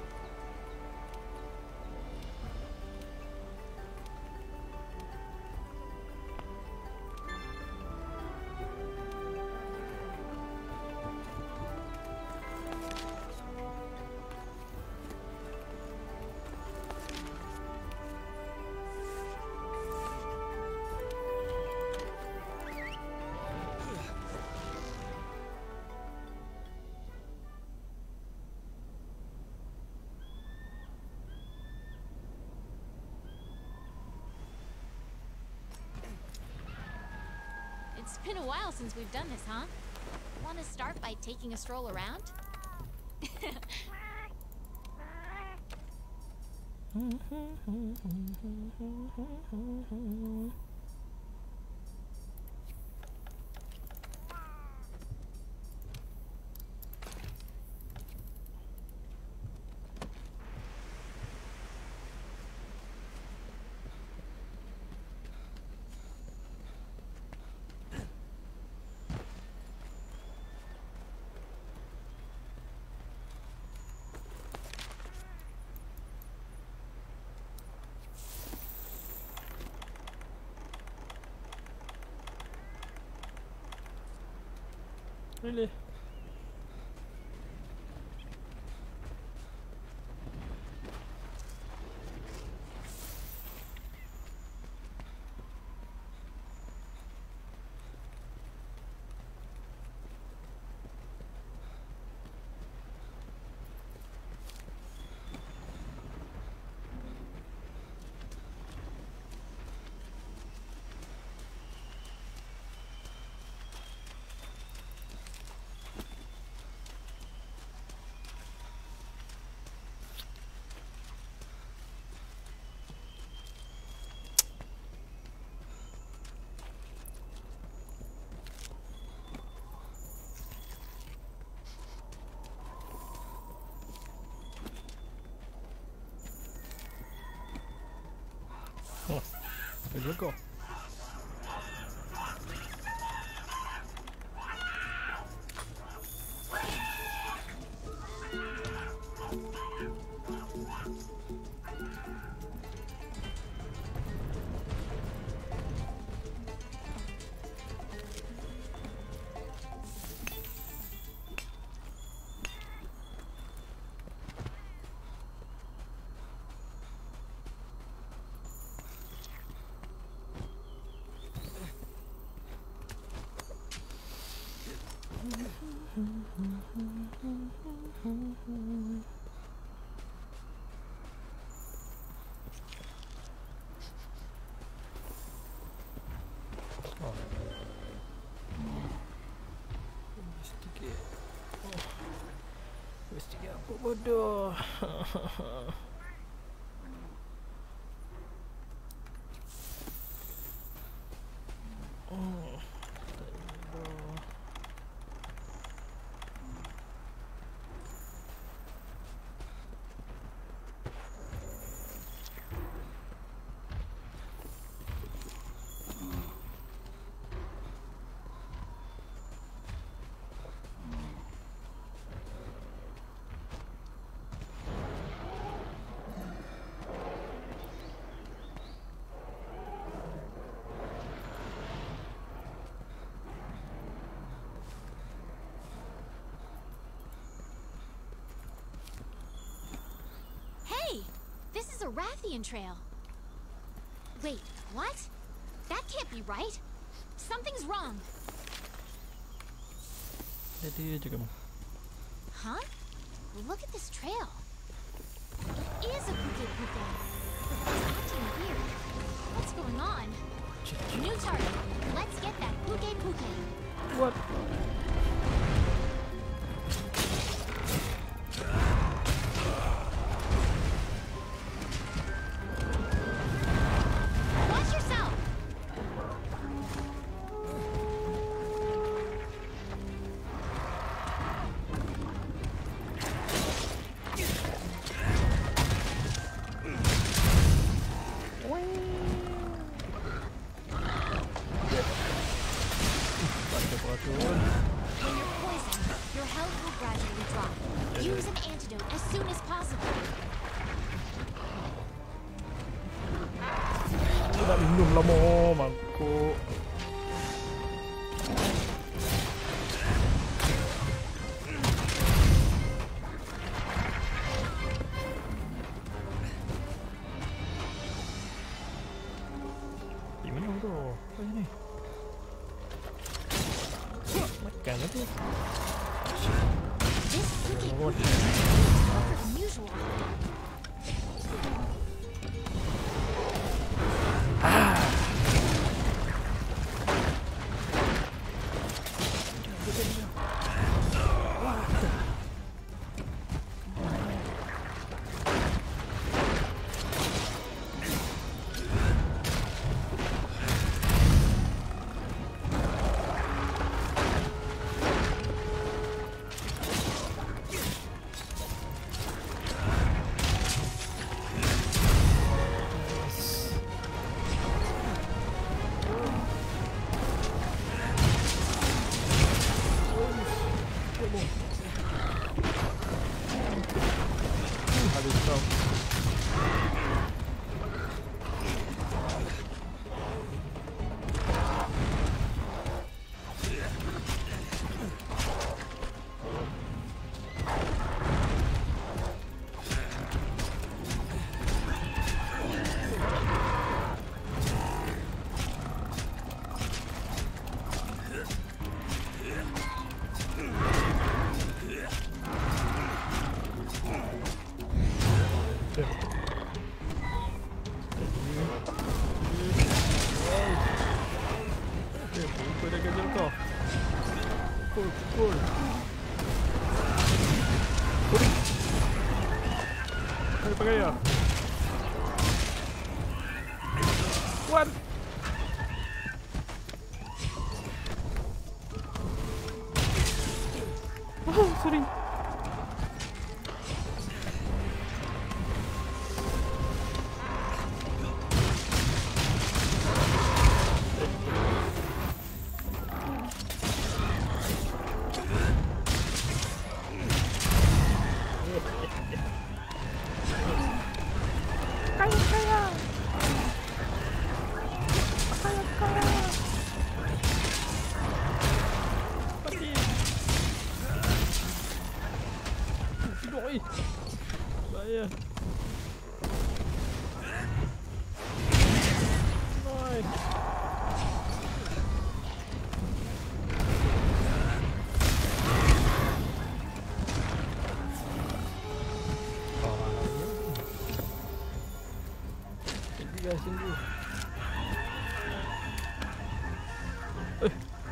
It's been a while since we've done this, huh? Want to start by taking a stroll around? Really? Oh, there you go. Oh. Investigate. Oh. Investigate apa bodoh. Oh. This is a Rathian trail. Wait, what? That can't be right. Something's wrong. Huh? Look at this trail. It is a Puke Puke. But it's acting weird. What's going on? New target. Let's get that Puke Puke. What? Tidak minum lah mo, mangkuk. Di mana tu? Apa ni? Makan lagi. Oh, Woi. Kuring. Pakai pakai ya. One. Oh, sorry. Bahaya. Nice. Sini guys, sini. Eh.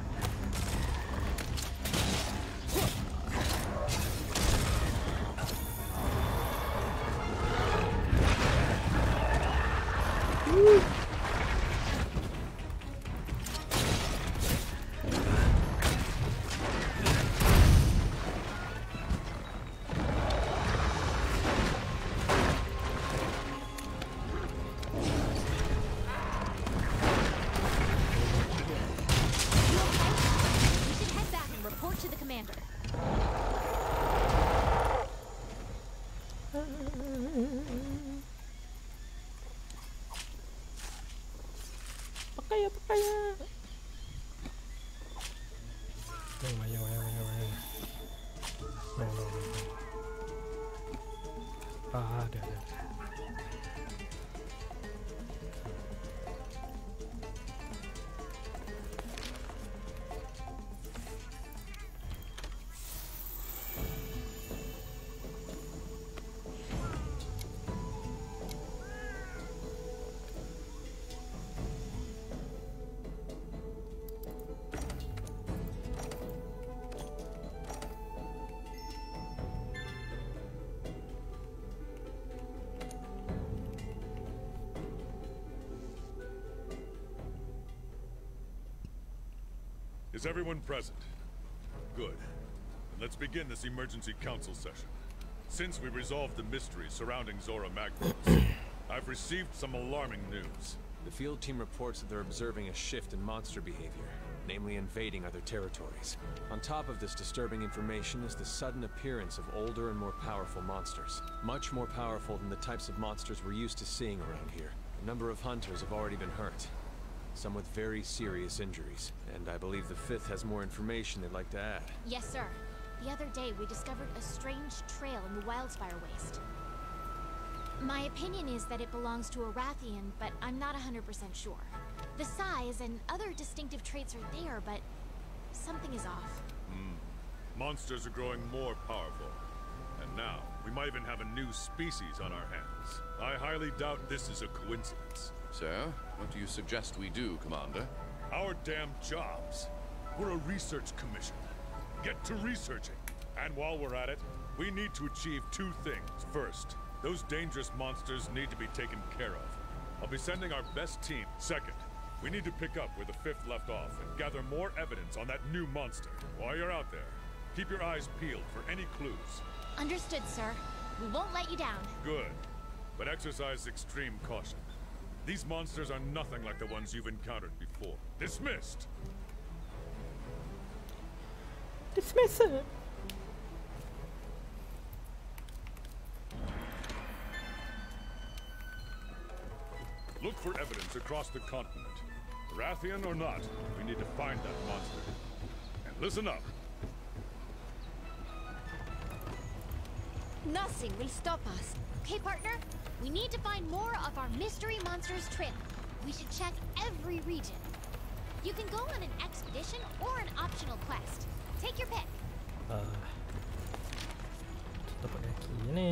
Pakai ya, pakai ya. Ayo, ayo, ayo, ayo, ayo. No, no, no. Ah, ada, ada. Is everyone present? Good. Then let's begin this emergency council session. Since we resolved the mystery surrounding Zora Magdaros, I've received some alarming news. The field team reports that they're observing a shift in monster behavior, namely invading other territories. On top of this disturbing information is the sudden appearance of older and more powerful monsters. Much more powerful than the types of monsters we're used to seeing around here. A number of hunters have already been hurt, some with very serious injuries. And I believe the Fifth has more information they'd like to add. Yes, sir. The other day, we discovered a strange trail in the Wildspire Waste. My opinion is that it belongs to a Rathian, but I'm not one hundred percent sure. The size and other distinctive traits are there, but something is off. Hmm. Monsters are growing more powerful. And now, we might even have a new species on our hands. I highly doubt this is a coincidence. So, what do you suggest we do, Commander? Our damn jobs. We're a research commission. Get to researching. And while we're at it, we need to achieve two things. First, those dangerous monsters need to be taken care of. I'll be sending our best team. Second, we need to pick up where the Fifth left off and gather more evidence on that new monster. While you're out there, keep your eyes peeled for any clues. Understood, sir. We won't let you down. Good. But exercise extreme caution. These monsters are nothing like the ones you've encountered before. Dismissed! Dismiss it! Look for evidence across the continent. Rathian or not, we need to find that monster. And listen up. Nothing will stop us. Okay, partner? We need to find more of our mystery monsters trail. We should check every region. You can go on an expedition or an optional quest. Take your pick. Ah, kita pakai kaki ni.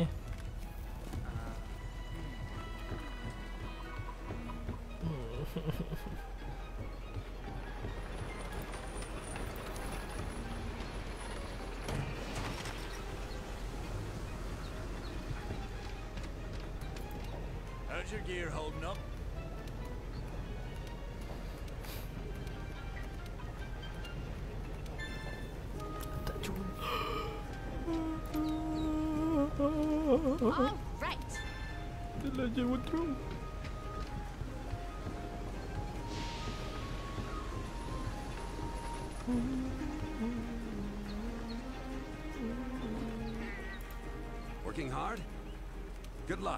How's your gear holding up? All right. The legend was true. Working hard? Good luck.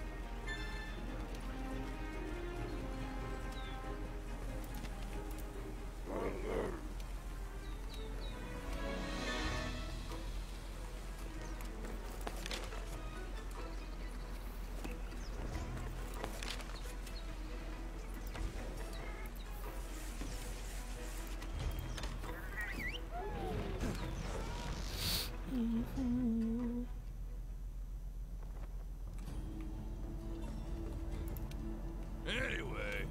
Anyway.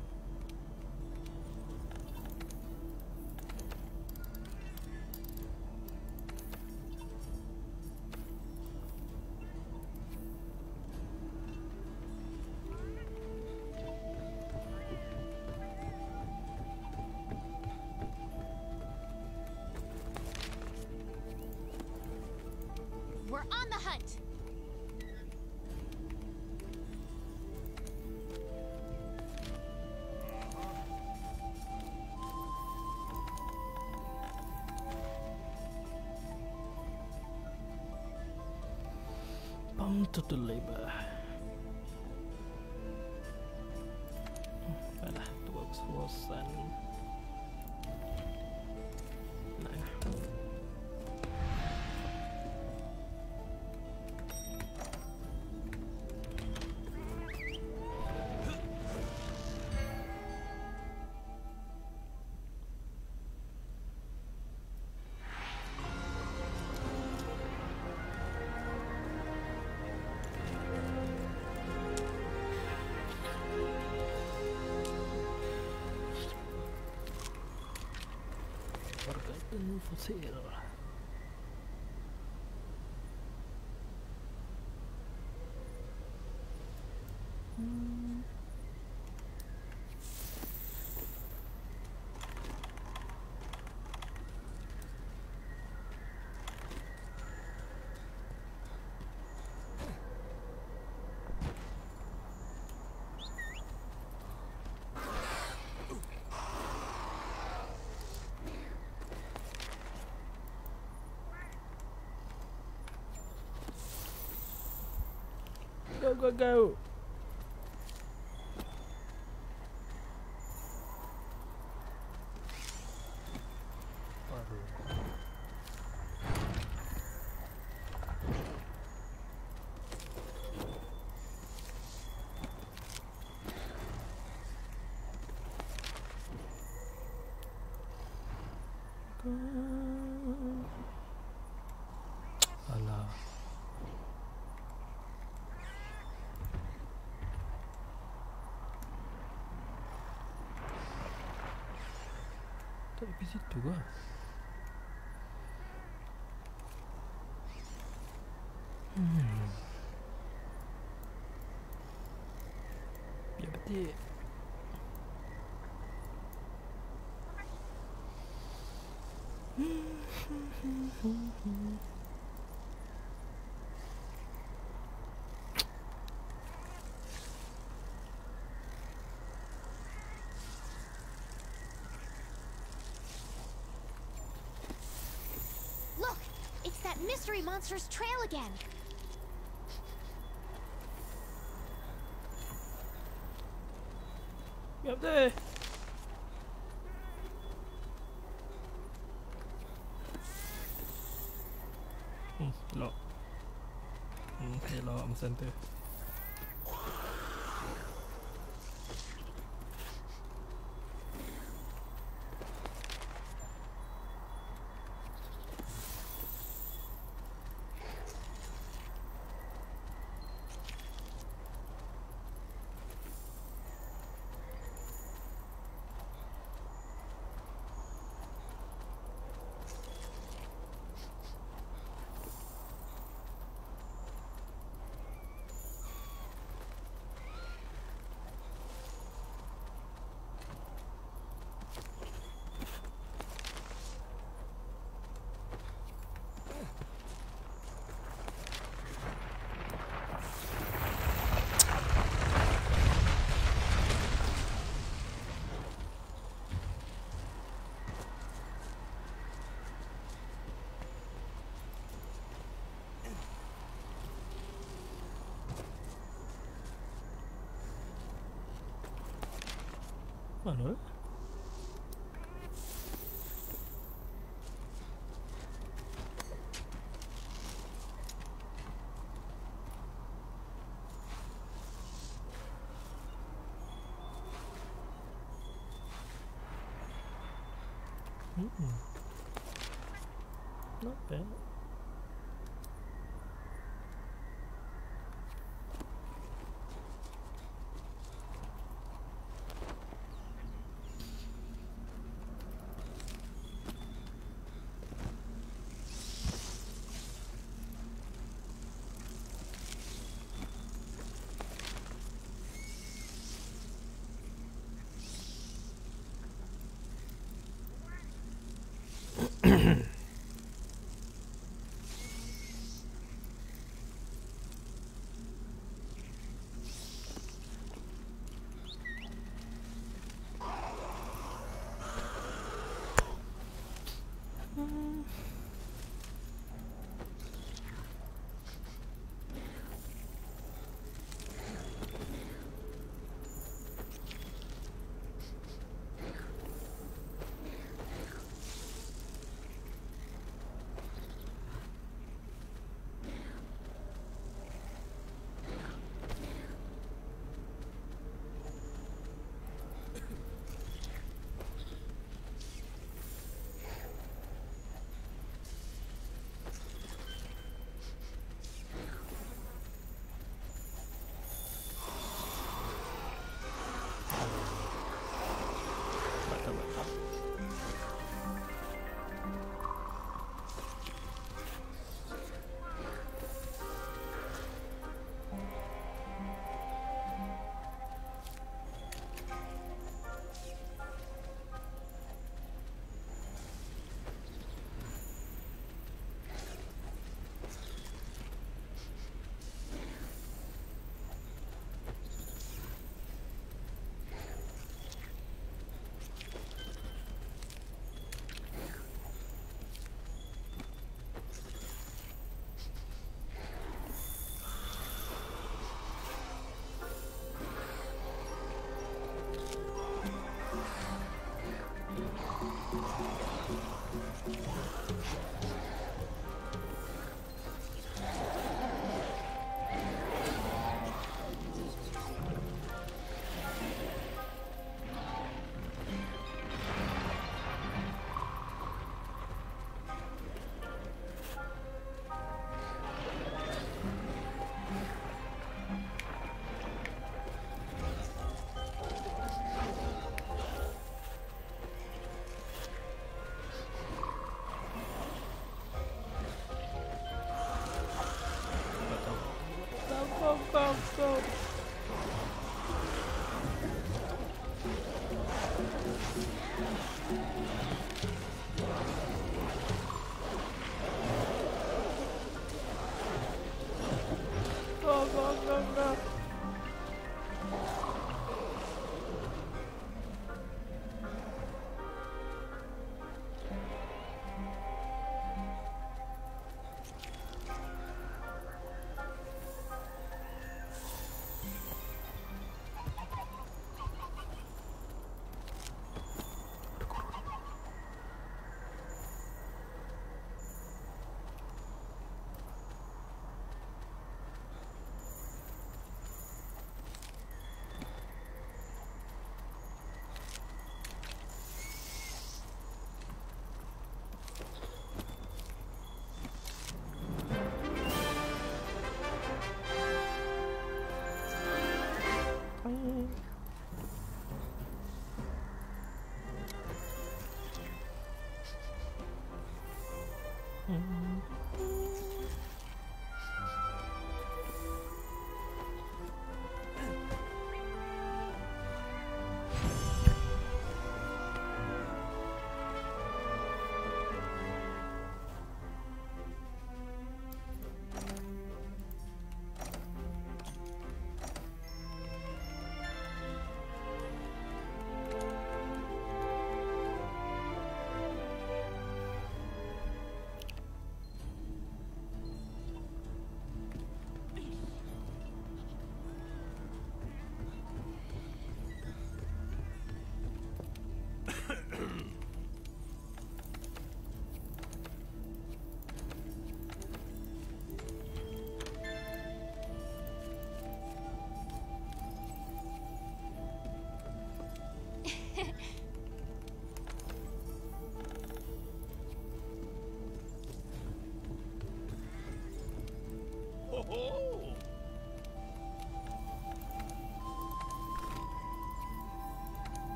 We're on the hunt. Bound to the labor. Alah, the workforce and Forgotten fossil. Go, go, go! Alah. Tak pergi situ ke? Hmm. Ya betul. Look, it's that mystery monster's trail again. Ya betul. Hmm, lock. Hmm, okay, lock I'm center. Mana? Hmm. Not bad.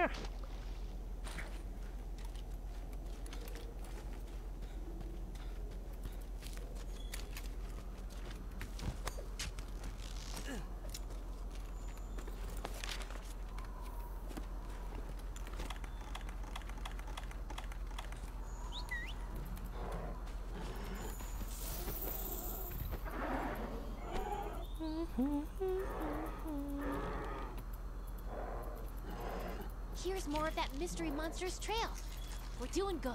Ah. Here's more of that mystery monster's trail. We're doing good.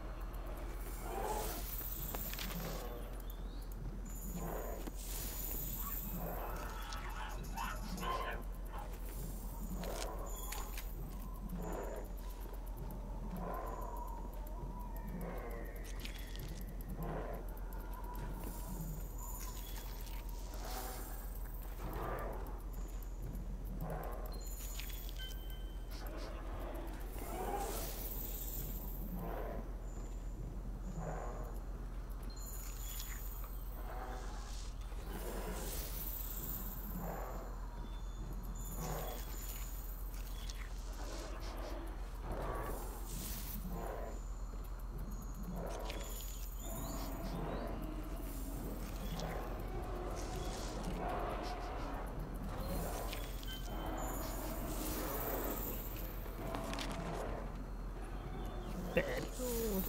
Perto.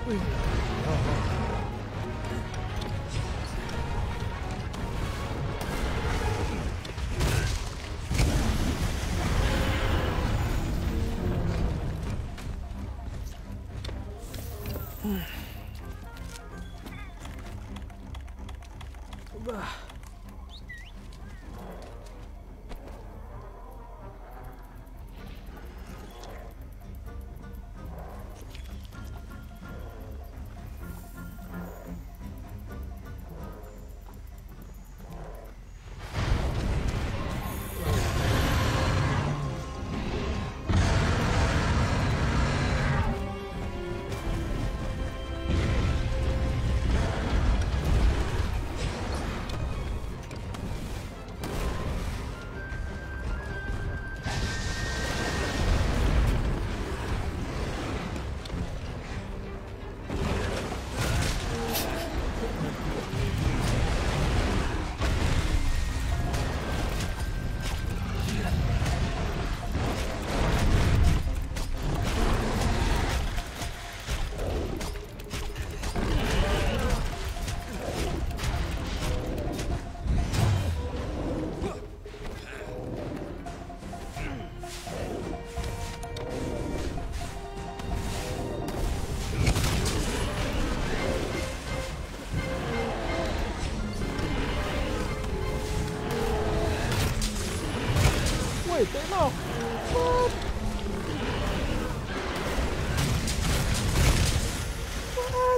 Wait, they know. What? What?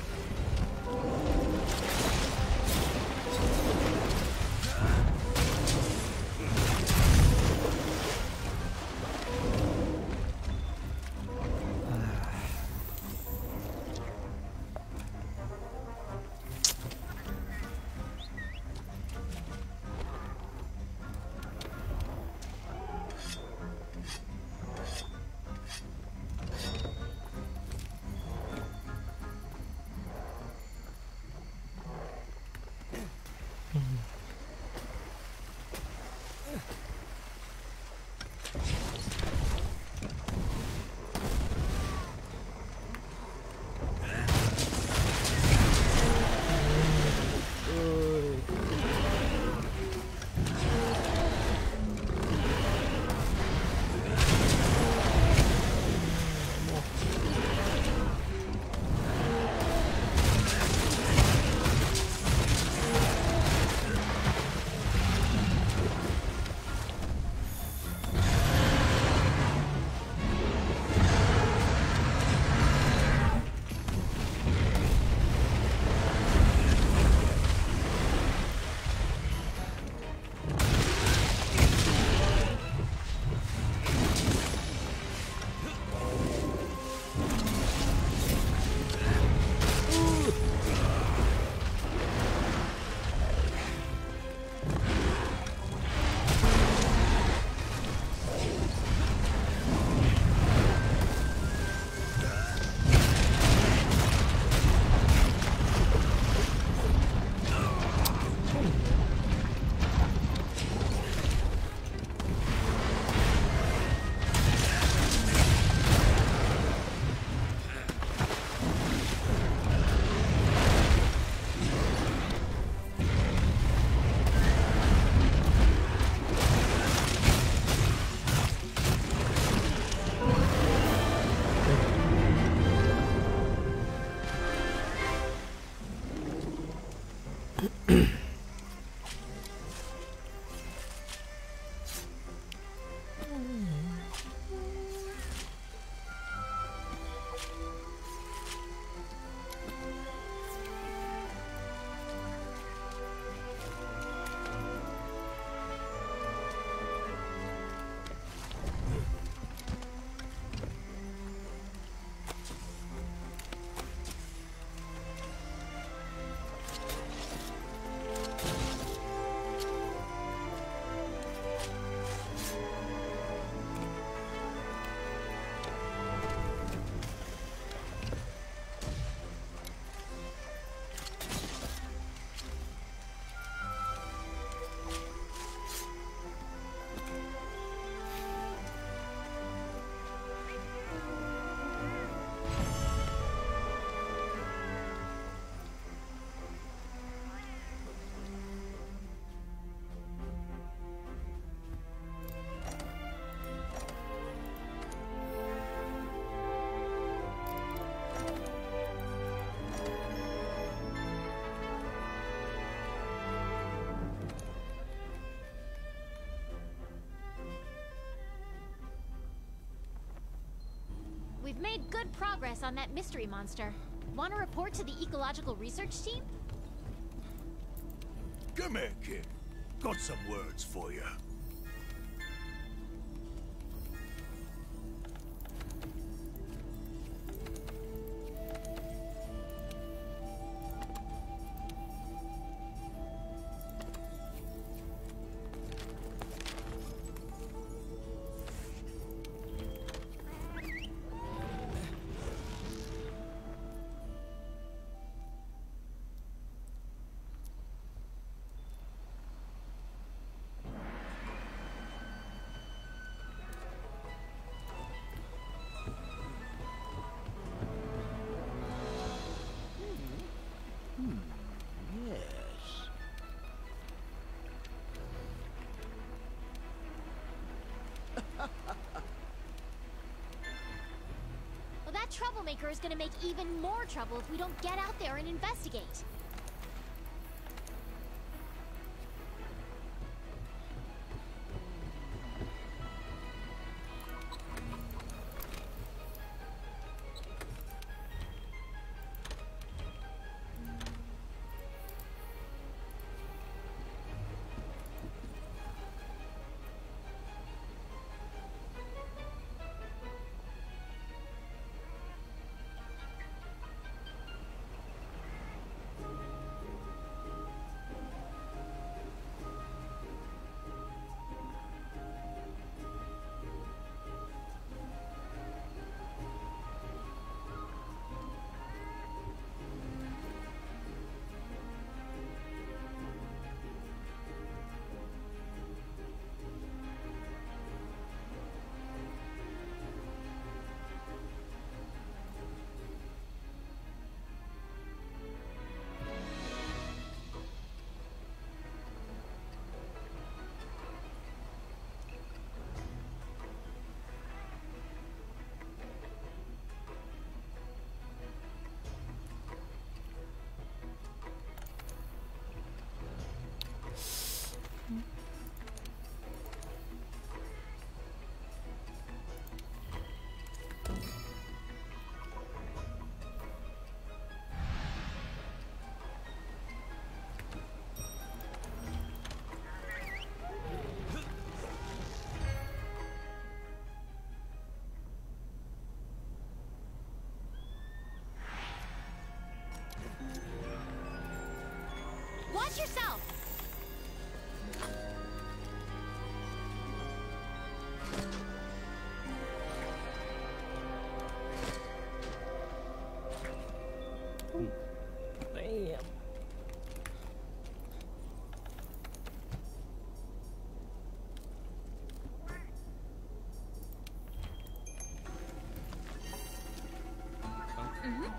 We've made good progress on that mystery monster. Want to report to the ecological research team? Come here, kid. Got some words for you. Well, that troublemaker is gonna make even more trouble if we don't get out there and investigate. Watch yourself! Damn. Mm-hmm.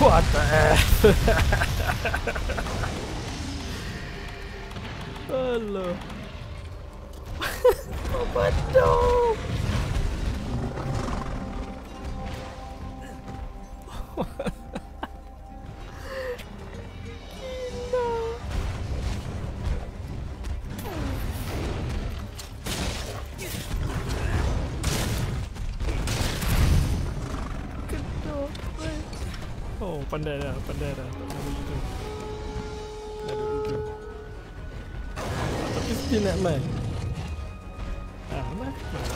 What the F? Halo. Apa dong? Oh, pandai dah, pandai dah. Tak ada begitu. Tak ada begitu. Tapi still nak main. Ah, mana?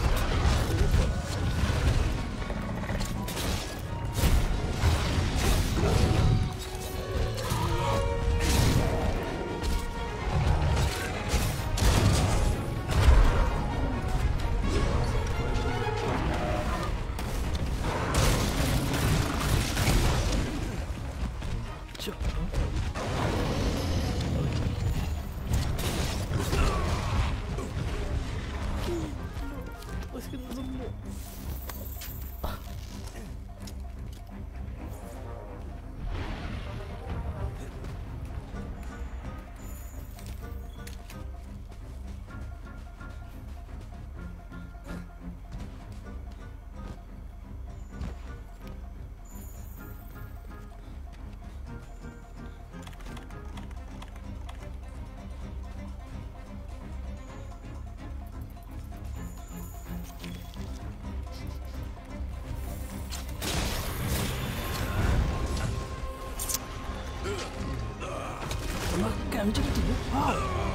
Makan macam tu. Ha.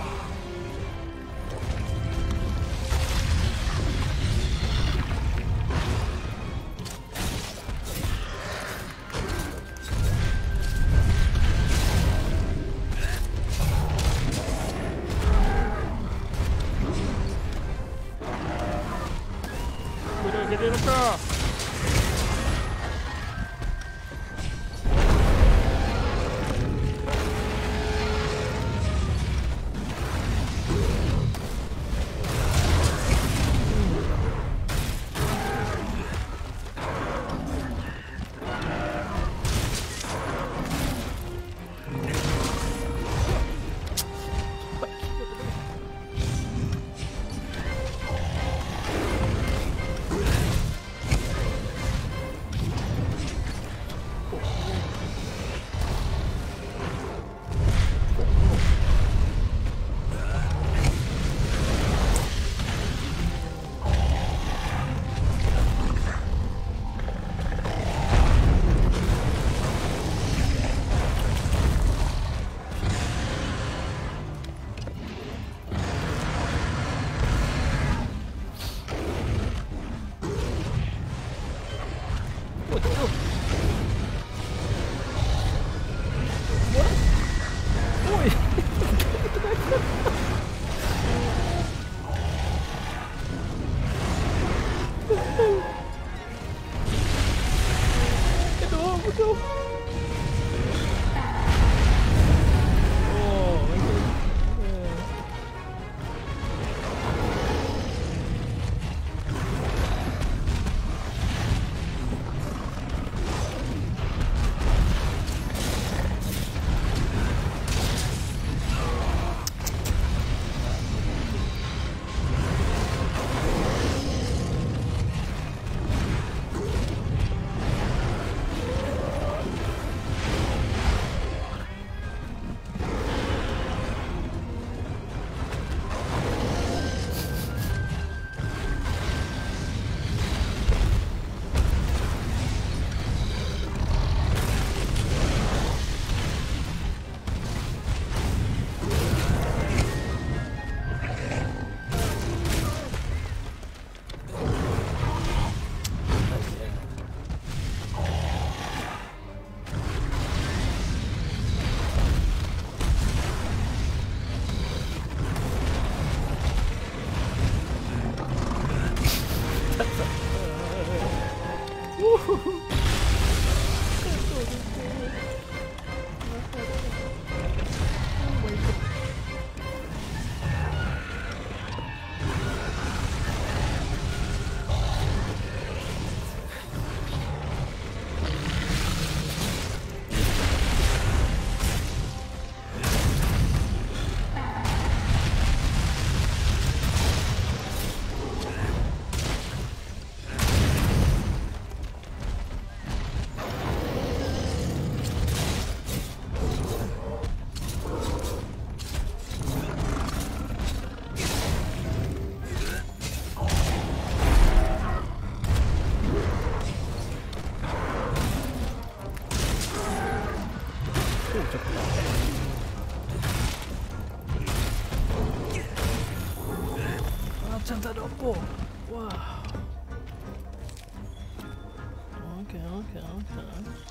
Gede dekat. Macam tak ada apa. Wow. Okay, okay, okay.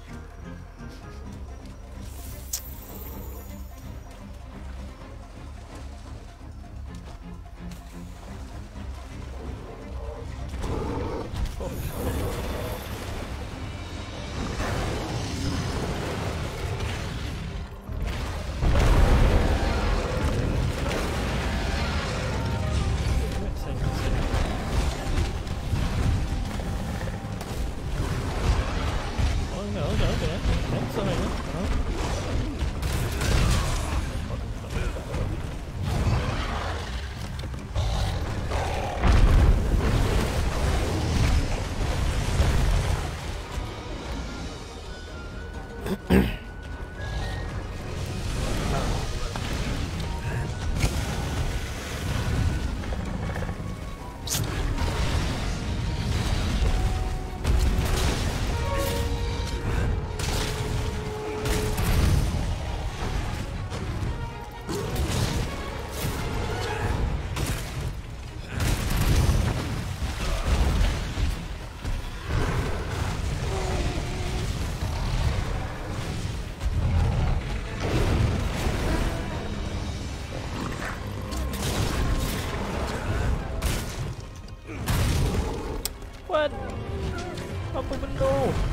What? Apa benda?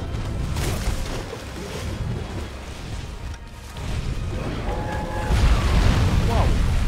Wow.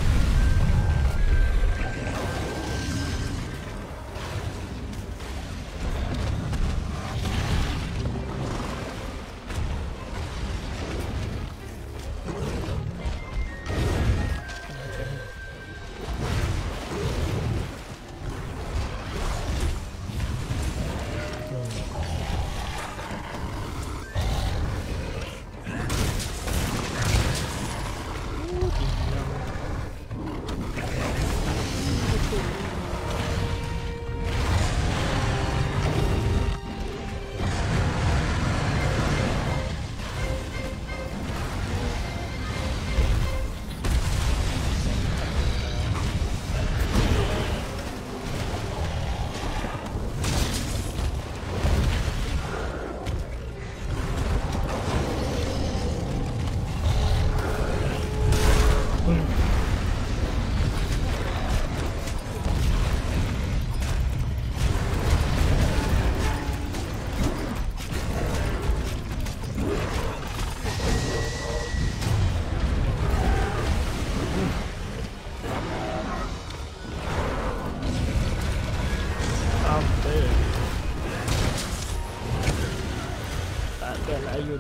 Ayun.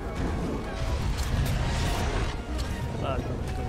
Ah, ito.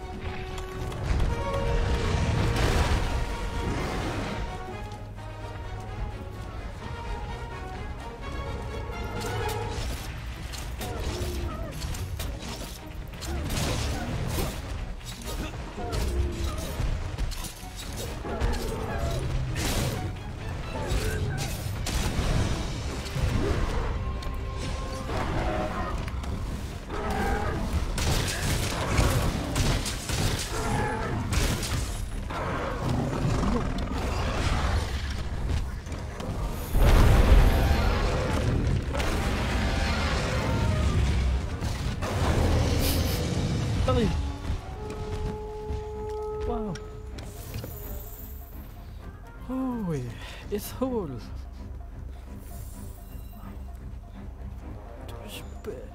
Wow. Oh, it's whole. Respect.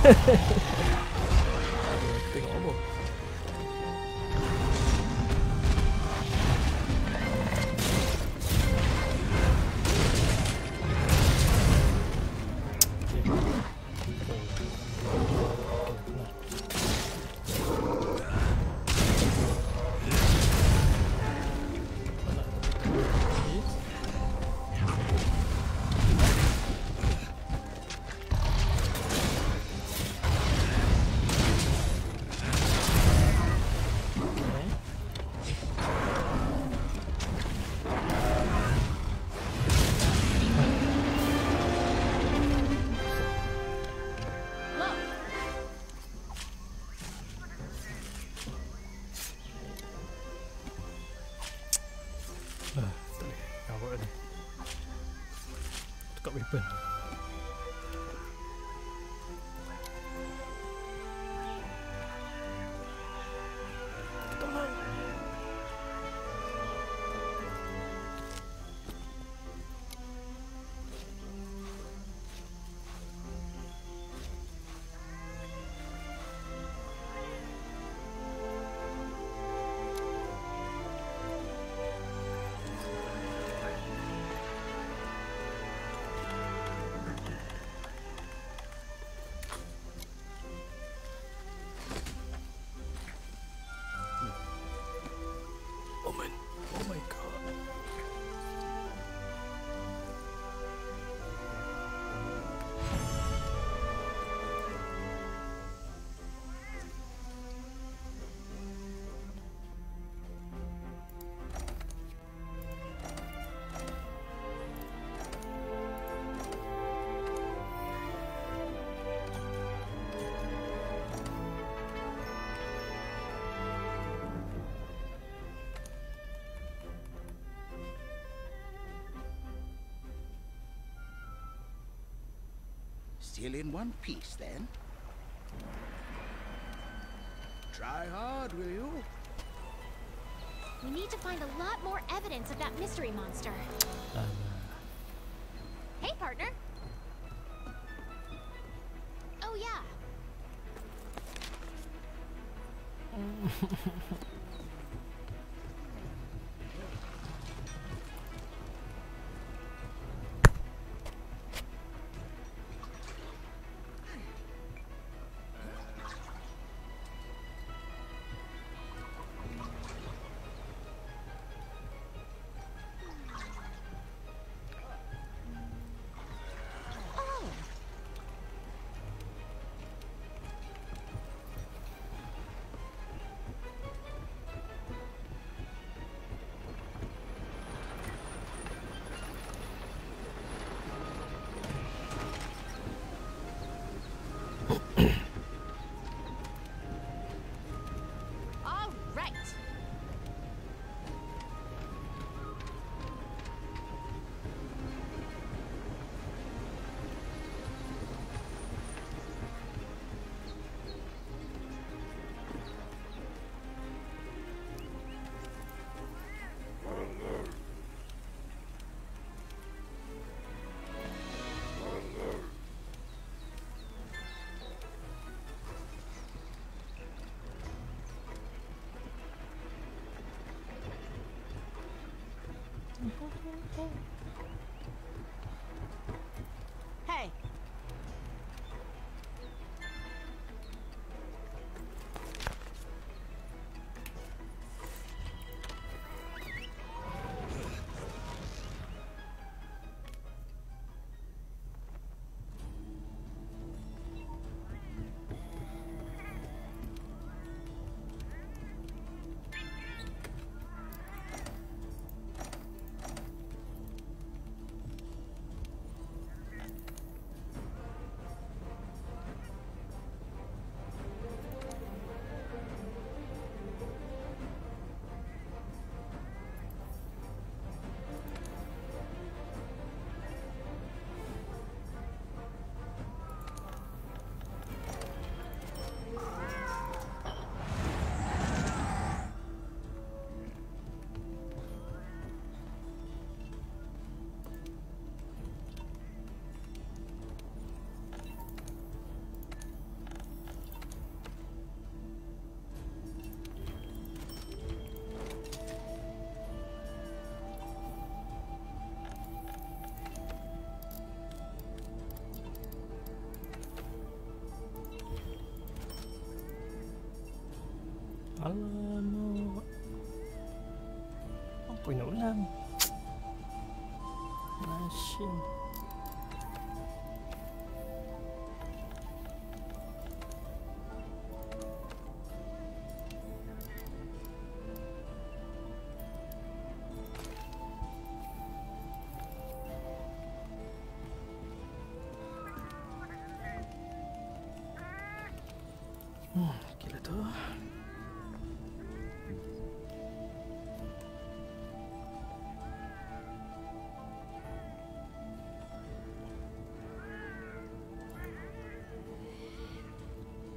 Tengok apa? Tukar weapon. Tolong. Oh my god. Still in one piece, then? Try hard, will you? We need to find a lot more evidence of that mystery monster. Um, Hey, partner. Oh, yeah. All right. Hey. Alamak. Apa yang nak ulang? Asyik. Hmm, gila tu.